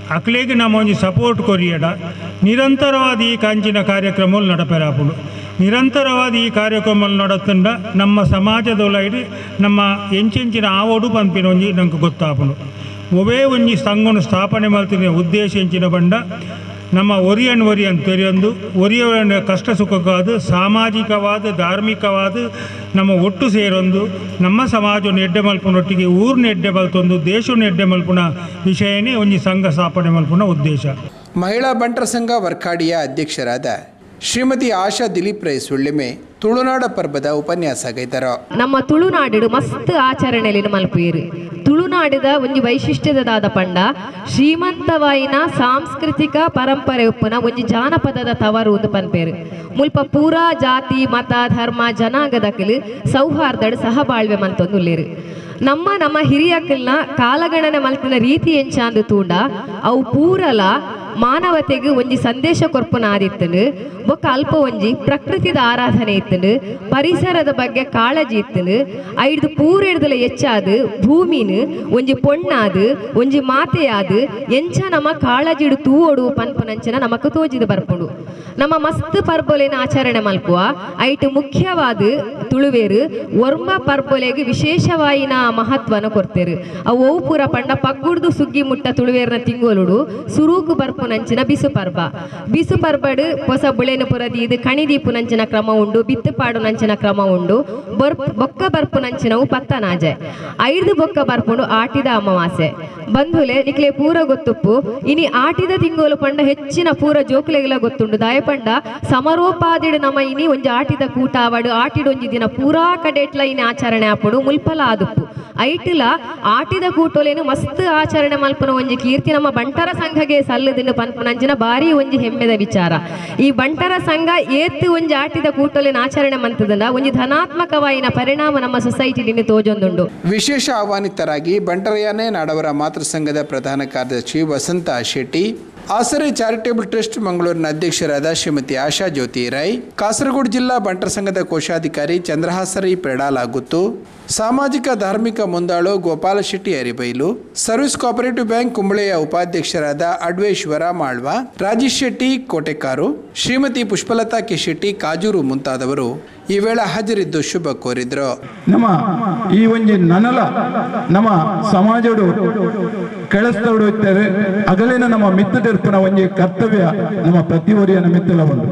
ಅಕ್ಲೇಗೆ ನಮ್ಮ ಒಂಜಿ ಸಪೋರ್ಟ್ ಕೊರಿಯಡ ನಿರಂತರವಾದ ಈ ಕಾಂಚಿನ ಕಾರ್ಯಕ್ರಮಗಳು ನಡಪೆರಾಪುಡು. ನಿರಂತರವಾದ ಈ ಕಾರ್ಯಕ್ರಮಗಳು ನಡತಂಡ ನಮ್ಮ ಸಮಾಜದೊಳಗೆ ನಮ್ಮ ಎಂಚೆಂಚಿನ ಆವಡು ಪಂಪಿನ ಒಂಜಿ ನಂಗೆ ಗೊತ್ತಾಪುಡು. ಒವೇ ಒಂಜಿ ಸಂಘನು ಸ್ಥಾಪನೆ ಮಾಡ್ತಿನ ಉದ್ದೇಶ ಎಂಚಿನ ಬಂಡ ನಮ್ಮ ಒರಿಯನ್ ತೆರೆಯೊಂದು ಒರಿಯ ಕಷ್ಟ ಸುಖಕ್ಕಾದ ಸಾಮಾಜಿಕವಾದ ಧಾರ್ಮಿಕವಾದ ನಮ್ಮ ಒಟ್ಟು ಸೇರೊಂದು ನಮ್ಮ ಸಮಾಜವನ್ನು ಎಡ್ಡೆ ಮಲ್ಪನೊಟ್ಟಿಗೆ ಊರನ್ನ ಎಡ್ಡೆ ಮಲ್ತೊಂದು ದೇಶವನ್ನು ಎಡ್ಡೆ ಮಲ್ಪುನ ವಿಷಯನೇ ಒಂಜಿ ಸಂಘ ಸ್ಥಾಪನೆ ಮಲ್ಪುನ ಉದ್ದೇಶ. ಮಹಿಳಾ ಬಂಟರ ಸಂಘ ವರ್ಕಾಡಿಯ ಅಧ್ಯಕ್ಷರಾದ ಶ್ರೀಮತಿ ಆಶಾ ದಿಲೀಪ್ ರೈ ಸುಳ್ಳಿಮೆ ತುಳುನಾಡ ಪರ್ಬದ ಉಪನ್ಯಾಸ ಗೈದರು. ನಮ್ಮ ತುಳುನಾಡು ಮಸ್ತ್ ಆಚರಣೆಯಲ್ಲಿ ಮಲ್ಪೇರು. ತುಳುನಾಡಿದ ಒಂಜಿ ವೈಶಿಷ್ಟ್ಯದಾದ ಪಂಡ ಶ್ರೀಮಂತವಾಯಿನ ಸಾಂಸ್ಕೃತಿಕ ಪರಂಪರೆ ಉಪ್ಪುನ ಒಂಜಿ ಜಾನಪದದ ತವರು ಒಂದು ಪನ್ಪೇರು. ಮುಲ್ಪ ಪೂರಾ ಜಾತಿ ಮತ ಧರ್ಮ ಜನಾಂಗದಕ್ಕಲು ಸೌಹಾರ್ದಡ್ ಸಹಬಾಳ್ವೆ ಮಂತೊಂದುಲ್ಲೇರು. ನಮ್ಮ ಹಿರಿಯಕ್ಕಲ್ನ ಕಾಲಗಣನೆ ಮಲ್ತಿನ ರೀತಿ ಎಂಚಾಂದು ತೂಂಡ ಅವು ಪೂರಲ ಮಾನವತೆಗೆ ಒಂಜಿ ಸಂದೇಶ ಕೊರ್ಪುನ ಆದಿತ್ತನು. ಬೊಕ್ಕ ಅಲ್ಪ ಒಂಜಿ ಪ್ರಕೃತಿದ ಆರಾಧನೆ ಇತ್ತನು, ಪರಿಸರದ ಬಗ್ಗೆ ಕಾಳಜಿ ಇತ್ತನು. ಐದು ಪೂರೆಡ್ದಲ ಹೆಚ್ಚಾದು ಭೂಮಿನ ಒಂಜಿ ಪೊಣ್ಣಾದು ಒಂಜಿ ಮಾತೆಯಾದು ಎಂಚ ನಮ್ಮ ಕಾಳಜಿಡು ತೂವೋಡು ಪನ್ಪುನಂಚನ ನಮಕ್ ತೋಜಿದು ಬರ್ಪುಡು. ನಮ್ಮ ಮಸ್ತ್ ಪರ್ಬೊಲೆನ ಆಚರಣೆ ಮಲ್ಪುವ ಐಟು ಮುಖ್ಯವಾದ ತುಳುವೇರು ಒರ್ಮ ಪರ್ಬೊಲೆಗೆ ವಿಶೇಷವಾಯಿನ ಮಹತ್ವನ ಕೊಡ್ತೇರು. ಅವು ಪೂರ ಪಂಡ ಪಗ್ಗುಡ್ದು ಸುಗ್ಗಿ ಮುಟ್ಟ ತುಳುವೇರ್ನ ತಿಂಗೋಲುಡು ಸುರೂಕು ಬರ್ಪುನಂಚಿನ ಬಿಸು ಪರ್ಬ. ಬಿಸು ಪರ್ಬಡು ಹೊಸ ಬುಳೆನ ಪುರದಿ ಇದು ಕಣಿದೀಪು ನಂಚಿನ ಕ್ರಮ ಉಂಡು, ಬಿತ್ತುಪಾಡು ನಂಚಿನ ಕ್ರಮ ಉಂಡು, ಬೊಕ್ಕ ಬರ್ಪು ನಂಚಿನವು ಪತ್ತನಾಜೆ. ಐದು ಬೊಕ್ಕ ಬರ್ಪುಂಡು ಆಟಿದ ಅಮಾವಾಸ್ಯೆ ಬಂಧುಲೆ ನಿಕ್ಲೆ ಪೂರ ಗೊತ್ತುಪ್ಪು. ಇನಿ ಆಟಿದ ತಿಂಗೋಲು ಪಂಡ ಹೆಚ್ಚಿನ ಪೂರ ಜೋಕುಲೆಗಳ ಗೊತ್ತುಂಡು. ದಾಯಪಂಡ ಸಮರೋಪಾದಿಡು ನಮ್ಮ ಇನಿ ಒಂಜಿ ಆಟಿದ ಕೂಟ ಆವಡು ಆಟಿಡು ಒಂಜಿ ದಿನ ಪೂರಾ ಕಡೆಟ್ಲ ಇನಿ ಆಚರಣೆ ಆಪುಡು ಮುಲ್ಪಲ ಆದುಪ್ಪು. ಐಟಿಲ ಆಟಿದ ಕೂಟೋಲೇನು ಮಸ್ತ್ ಆಚರಣೆ ಮಲ್ಪನ ಒಂಜಿ ಕೀರ್ತಿ ನಮ್ಮ ಬಂಟರ ಸಂಘಗೆ ಸಲ್ಲದಿನ ಪನ್ಪನಂಚಿನ ಬಾರಿ ಒಂಜಿ ಹೆಮ್ಮೆದ ವಿಚಾರ. ಈ ಬಂಟರ ಸಂಘ ಏತ್ತು ಒಂಜಿ ಆಟಿದ ಕೂಟೋಲೇನು ಆಚರಣೆ ಮಂತದಲ್ಲ ಒಂಜಿ ಧನಾತ್ಮಕವಾಯಿನ ಪರಿಣಾಮ ನಮ್ಮ ಸೊಸೈಟಿಲಿ ತೋಜೊಂದುಂಡು. ವಿಶೇಷ ಆಹ್ವಾನಿತರಾಗಿ ಬಂಟರಯಾನೆ ನಾಡವರ ಮಾತೃ ಸಂಘದ ಪ್ರಧಾನ ಕಾರ್ಯದರ್ಶಿ ವಸಂತ ಶೆಟ್ಟಿ, ಆಸರೆ ಚಾರಿಟೇಬಲ್ ಟ್ರಸ್ಟ್ ಮಂಗಳೂರಿನ ಅಧ್ಯಕ್ಷರಾದ ಶ್ರೀಮತಿ ಆಶಾ ಜ್ಯೋತಿ ರೈ, ಕಾಸರಗೋಡು ಜಿಲ್ಲಾ ಬಂಟರ ಸಂಘದ ಕೋಶಾಧಿಕಾರಿ ಚಂದ್ರಹಾಸರಿ ಪೆಡಾಲಾಗುತ್ತು, ಸಾಮಾಜಿಕ ಧಾರ್ಮಿಕ ಮುಂದಾಳು Gopala Shetty Aribailu, service cooperative bank ಕುಂಬಳೆಯ ಉಪಾಧ್ಯಕ್ಷರಾದ ಅಡ್ವೇಶ್ವರ ಮಾಳ್ವ, ರಾಜೇಶ್ ಶೆಟ್ಟಿ ಕೋಟೆಕಾರು, ಶ್ರೀಮತಿ ಪುಷ್ಪಲತಾ ಕೆ ಶೆಟ್ಟಿ ಕಾಜೂರು ಮುಂತಾದವರು ಈ ವೇಳೆ ಹಾಜರಿದ್ದು ಶುಭ ಕೋರಿದ್ರು. ನಮ್ಮ ಈ ಒಂಜಿ ನನಲ ನಮ್ಮ ಸಮಾಜಡು ಕೆಳಸ್ತೋಡು ಇರ್ತೇವೆ ಅಗಲಿನ ನಮ್ಮ ಮಿತ್ತು ತೆರ್ಪುನ ಒಂಜಿ ಕರ್ತವ್ಯ ನಮ್ಮ ಪ್ರತಿವರಿಯನ ಮಿತ್ತಲ ಒಂದು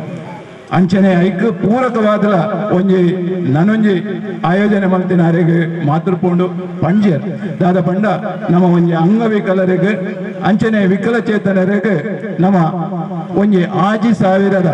ಅಂಚನೆ ಐಕ್ ಪೂರಕವಾದ ಒಂಜಿ ನನೊಂಜಿ ಆಯೋಜನೆ ಮಲ್ತಿನ ಅರೆಗೆ ಮಾತೃಪುಂಡು ಪಂಜರ್ ದಾದ ಪಂಡ ನಮ್ಮ ಒಂಜಿ ಅಂಗವಿಕಲರಿಗೆ ಅಂಚನೆ ವಿಕಲಚೇತನರಿಗೆ ನಮ್ಮ ಒಂಜಿ 6000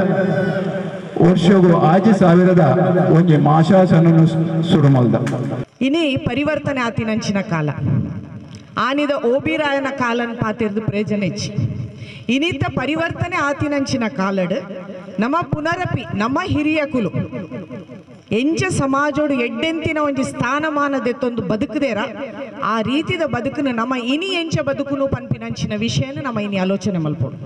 ವರ್ಷಗೂ 6000 ಒಂಜಿ ಮಾಶಾಸನನ್ನು ಸುಡುಮಲ್ದ. ಇನಿ ಪರಿವರ್ತನೆ ಆತಿನಂಚಿನ ಕಾಲ ಆನಿದ ಓಬಿರಾಯನ ಕಾಲನ್ ಪಾತಿರ್ದು ಪ್ರಯೋಜನ ಇಚ್ಚಿ ಇನಿತ ಪರಿವರ್ತನೆ ಆತಿನಂಚಿನ ಕಾಲಡ್ ನಮ್ಮ ಪುನರಪಿ ನಮ್ಮ ಹಿರಿಯ ಕುಲು ಎಂಚ ಸಮಾಜೋಡು ಎಡ್ಡೆಂತಿನ ಒಂಜಿ ಸ್ಥಾನಮಾನದೆತ್ತೊಂದು ಬದುಕದೇರ ಆ ರೀತಿದ ಬದುಕನ್ನು ನಮ್ಮ ಇನಿ ಎಂಚ ಬದುಕುನು ಪನ್ಪಿನಂಚಿನ ವಿಷಯನ ನಮ್ಮ ಇನಿ ಆಲೋಚನೆ ಮಲ್ಪೋಡು.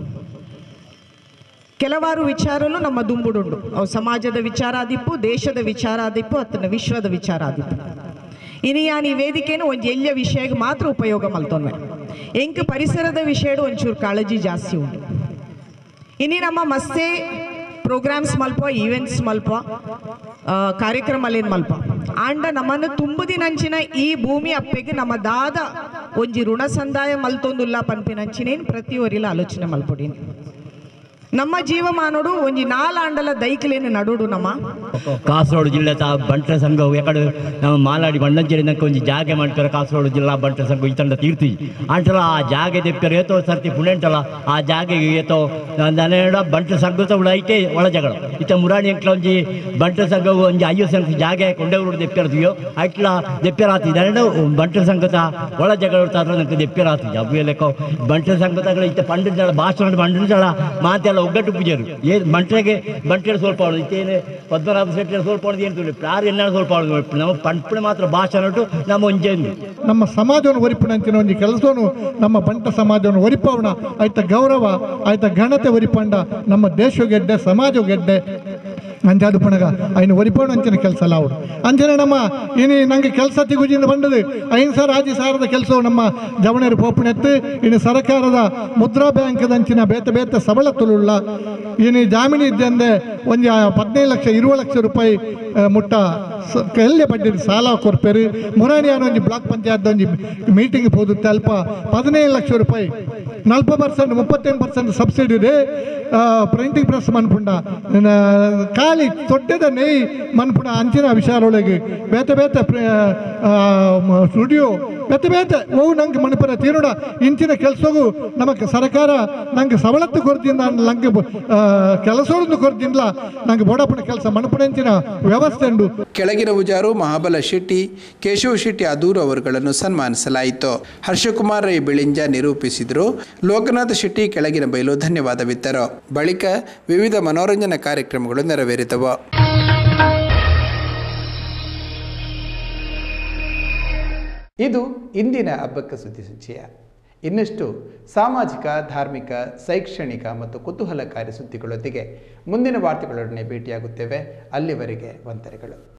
ಕೆಲವಾರು ವಿಚಾರಲು ನಮ್ಮ ದುಂಬುಡುಂಡು ಅವು ಸಮಾಜದ ವಿಚಾರ ಆದಿಪ್ಪು, ದೇಶದ ವಿಚಾರ ಆದಿಪ್ಪು, ಅತ್ತನ ವಿಶ್ವದ ವಿಚಾರ ಆದಿಪ್ಪು. ಇನಿ ಯಾನ್ ಈ ವೇದಿಕೆಯನ್ನು ಒಂದು ಎಳ್ಯ ವಿಷಯಕ್ಕೆ ಮಾತ್ರ ಉಪಯೋಗ ಮಲ್ತೊನ್ವೆ ಎಂಕ್ ಪರಿಸರದ ವಿಷಯಡು ಒಂಚೂರು ಕಾಳಜಿ ಜಾಸ್ತಿ ಉಂಟು. ಇನಿ ನಮ್ಮ ಮಸ್ತೆ ಪ್ರೋಗ್ರಾಮ್ಸ್ ಮಲ್ಪ ಈವೆಂಟ್ಸ್ ಮಲ್ಪ ಕಾರ್ಯಕ್ರಮಲೇನು ಮಲ್ಪ ಆಂಡ ನಮ್ಮನ್ನು ತುಂಬುದಿನಂಚಿನ ಈ ಭೂಮಿ ಅಪ್ಪೆಗೆ ನಮ್ಮ ದಾದ ಒಂಜಿ ಋಣ ಸಂದಾಯ ಮಲ್ತೊಂದುಲ್ಲ ಪನ್ಪಿನಂಚಿನೇನು ಪ್ರತಿಯೊರಿಲ ಆಲೋಚನೆ ಮಲ್ಪೊಡೀನಿ. ನಮ್ಮ ಜೀವಮಾನೋಡು ಒಂಜಿ 4 ಆಂಡಲ ದೈಕಲೇನು ನಡೋಡು ನಮ್ಮ ಕಾಸರಗೋಡು ಜಿಲ್ಲೆ ಬಂಟರ ಸಂಘವು ಎಕಡೆ ನಮ್ಮ ಮಾಲಾಡಿ ಬಂಡಂಚೇರಿ ನಂಗೆ ಒಂಜಿ ಜಾಗೆ ಮಾಡ್ತಾರೆ. ಕಾಸರಗೋಡು ಜಿಲ್ಲಾ ಬಂಟರ ಸಂಘ ಈ ತಂಡ ತೀರ್ತಿ ಅಂಟಲ ಆ ಜಾಗೆ ತೆಪ್ಪರು ಏತೋ ಸರ್ತಿ ಪುಣೆಂಟಲ್ಲ ಆ ಜಾಗೆಗೆ ಏತೋ ನನ್ನೆರಡ ಬಂಟರ ಸಂಘದ ಉಳೈಕೆ ಒಳ ಜಗಳ ಇತ್ತ ಮುರಾಣಿ ಅಂಕ್ಲ ಒಂಜಿ ಬಂಟರ ಸಂಘವು ಒಂಜಿ 5 ಸಂಘ ಜಾಗೆ ಕೊಂಡೆವರು ದೆಪ್ಪೆರದಿಯೋ ಅಟ್ಲ ದೆಪ್ಪೆರಾತಿದ್ದ ಬಂಟರ ಸಂಘದ ಒಳ ಜಗಳ ತಾದ್ರೆ ನಂಗೆ ದೆಪ್ಪೆರಾತಿದ್ದ ಅವು ಲೆಕ್ಕ ಬಂಟರ ಸಂಘದ ಇತ್ತ ಪಂಡಿತ ಭಾಷಣ ಬಂಡಿನ ಮಾತೆಲ್ಲ ಒಗ್ಗಟ್ಟು ಪೂಜಾರು ಮಂಟ್ರೆಗೆ ಬಂಟೆರು ಸ್ವಲ್ಪ ಇತ್ತೇನೆ ಪದ್ಮನಾಭ ಶೆಟ್ಟಿ ಸ್ವಲ್ಪ ಏನು ತುಳಿ ಪ್ರಾರು ಎನ್ನ ಸ್ವಲ್ಪ ನಮ್ಮ ಪಂಪಣೆ ಮಾತ್ರ ಭಾಷೆ ನಟ್ಟು ನಮ್ಮ ಒಂಜೇನು ನಮ್ಮ ಸಮಾಜವನ್ನು ಒರಿಪುಣಂಚಿನ ಒಂದು ಕೆಲಸವನ್ನು ನಮ್ಮ ಬಂಟ ಸಮಾಜವನ್ನು ಒರಿಪವಣ ಆಯ್ತ ಗೌರವ ಆಯ್ತ ಘನತೆ ಒರಿಪಂಡ ನಮ್ಮ ದೇಶ ಗೆಡ್ಡೆ ಸಮಾಜ ಗೆಡ್ಡೆ ಅಂಚಾದು ಪಣಗ ಅಯ್ನ ಒರಿಪೋಣ ಅಂಚಿನ ಕೆಲಸ ಅಲ್ಲ ಅವರು ಅಂಚನೆ ನಮ್ಮ ಇನ್ನು ನಂಗೆ ಕೆಲಸ ತಿಗುಜಿಂದ ಬಂದದು 5,000 10,000 ಕೆಲಸವು ನಮ್ಮ ಜವಣರು ಪೋಪಣೆತ್ತು ಇನ್ನು ಸರ್ಕಾರದ ಮುದ್ರಾ ಬ್ಯಾಂಕ್ದ ಅಂಚಿನ ಬೇತೆ ಸವಲತ್ತುಳ್ಳ ಇನ್ನು ಜಾಮೀನು ಇದ್ದಂದೆ ಒಂದು 15 ಲಕ್ಷ 20 ಲಕ್ಷ ರೂಪಾಯಿ ಮುಟ್ಟ ಎಲ್ಲಿ ಬಡ್ಡಿ ಸಾಲ ಕೊರ್ಪೇರು ಮುರಾಣಿಯಾನ ಒಂದು ಬ್ಲಾಕ್ ಪಂಚಾಯತ್ ಒಂದು ಮೀಟಿಂಗ್ ಹೋಗುತ್ತೆ ಅಲ್ಪ 15 ಲಕ್ಷ ರೂಪಾಯಿ 40% 38% ಸಬ್ಸಿಡಿ ಇದೆ ಪ್ರಿಂಟಿಂಗ್ ಪ್ರೆಸ್ ಮನ್ಪುಂಡ ಖಾಲಿ ತೊಟ್ಟದ ನೆಯ್ ಮನ್ಪುಂಡ ಅಂಚಿನ ವಿಚಾರೊಳಗೆ ಬೇತೆ ಸ್ಟುಡಿಯೋ ಬೇತೆ ಓ ನಂಗೆ ಮಣಿಪುರ ತೀರೋಡ ಇಂಚಿನ ಕೆಲಸಗೂ ನಮಗೆ ಸರ್ಕಾರ ನಂಗೆ ಸವಲತ್ತು ಕೊರದಿಂದ ನಂಗೆ ಕೆಲಸಗಳನ್ನು ಕೊರದಿಂದ ನಂಗೆ ಬೋಡಪಣ ಕೆಲಸ ಮಣಪುಣಂಚಿನ ವ್ಯವಸ್ಥೆ ಉಂಟು. ಕೆಳಗಿನ ಉಜಾರು ಮಹಾಬಲ ಶೆಟ್ಟಿ, ಕೇಶವ ಶೆಟ್ಟಿ ಅದೂರು ಅವರುಗಳನ್ನು ಸನ್ಮಾನಿಸಲಾಯಿತು. ಹರ್ಷಕುಮಾರ್ ರೈ ಬಿಳಿಂಜ ನಿರೂಪಿಸಿದರು. ಲೋಕನಾಥ ಶೆಟ್ಟಿ ಕೆಳಗಿನ ಬಯಲು ಧನ್ಯವಾದವಿತ್ತರು. ಬಳಿಕ ವಿವಿಧ ಮನೋರಂಜನಾ ಕಾರ್ಯಕ್ರಮಗಳು ನೆರವೇರಿದವು. ಇದು ಇಂದಿನ ಹಬ್ಬಕ್ಕ ಸುದ್ದಿ ಸಂಚಯ. ಇನ್ನಷ್ಟು ಸಾಮಾಜಿಕ, ಧಾರ್ಮಿಕ, ಶೈಕ್ಷಣಿಕ ಮತ್ತು ಕುತೂಹಲಕಾರಿ ಸುದ್ದಿಗಳೊಂದಿಗೆ ಮುಂದಿನ ವಾರ್ತೆಗಳೊಡನೆ ಭೇಟಿಯಾಗುತ್ತೇವೆ. ಅಲ್ಲಿವರೆಗೆ ವಂದನೆಗಳು.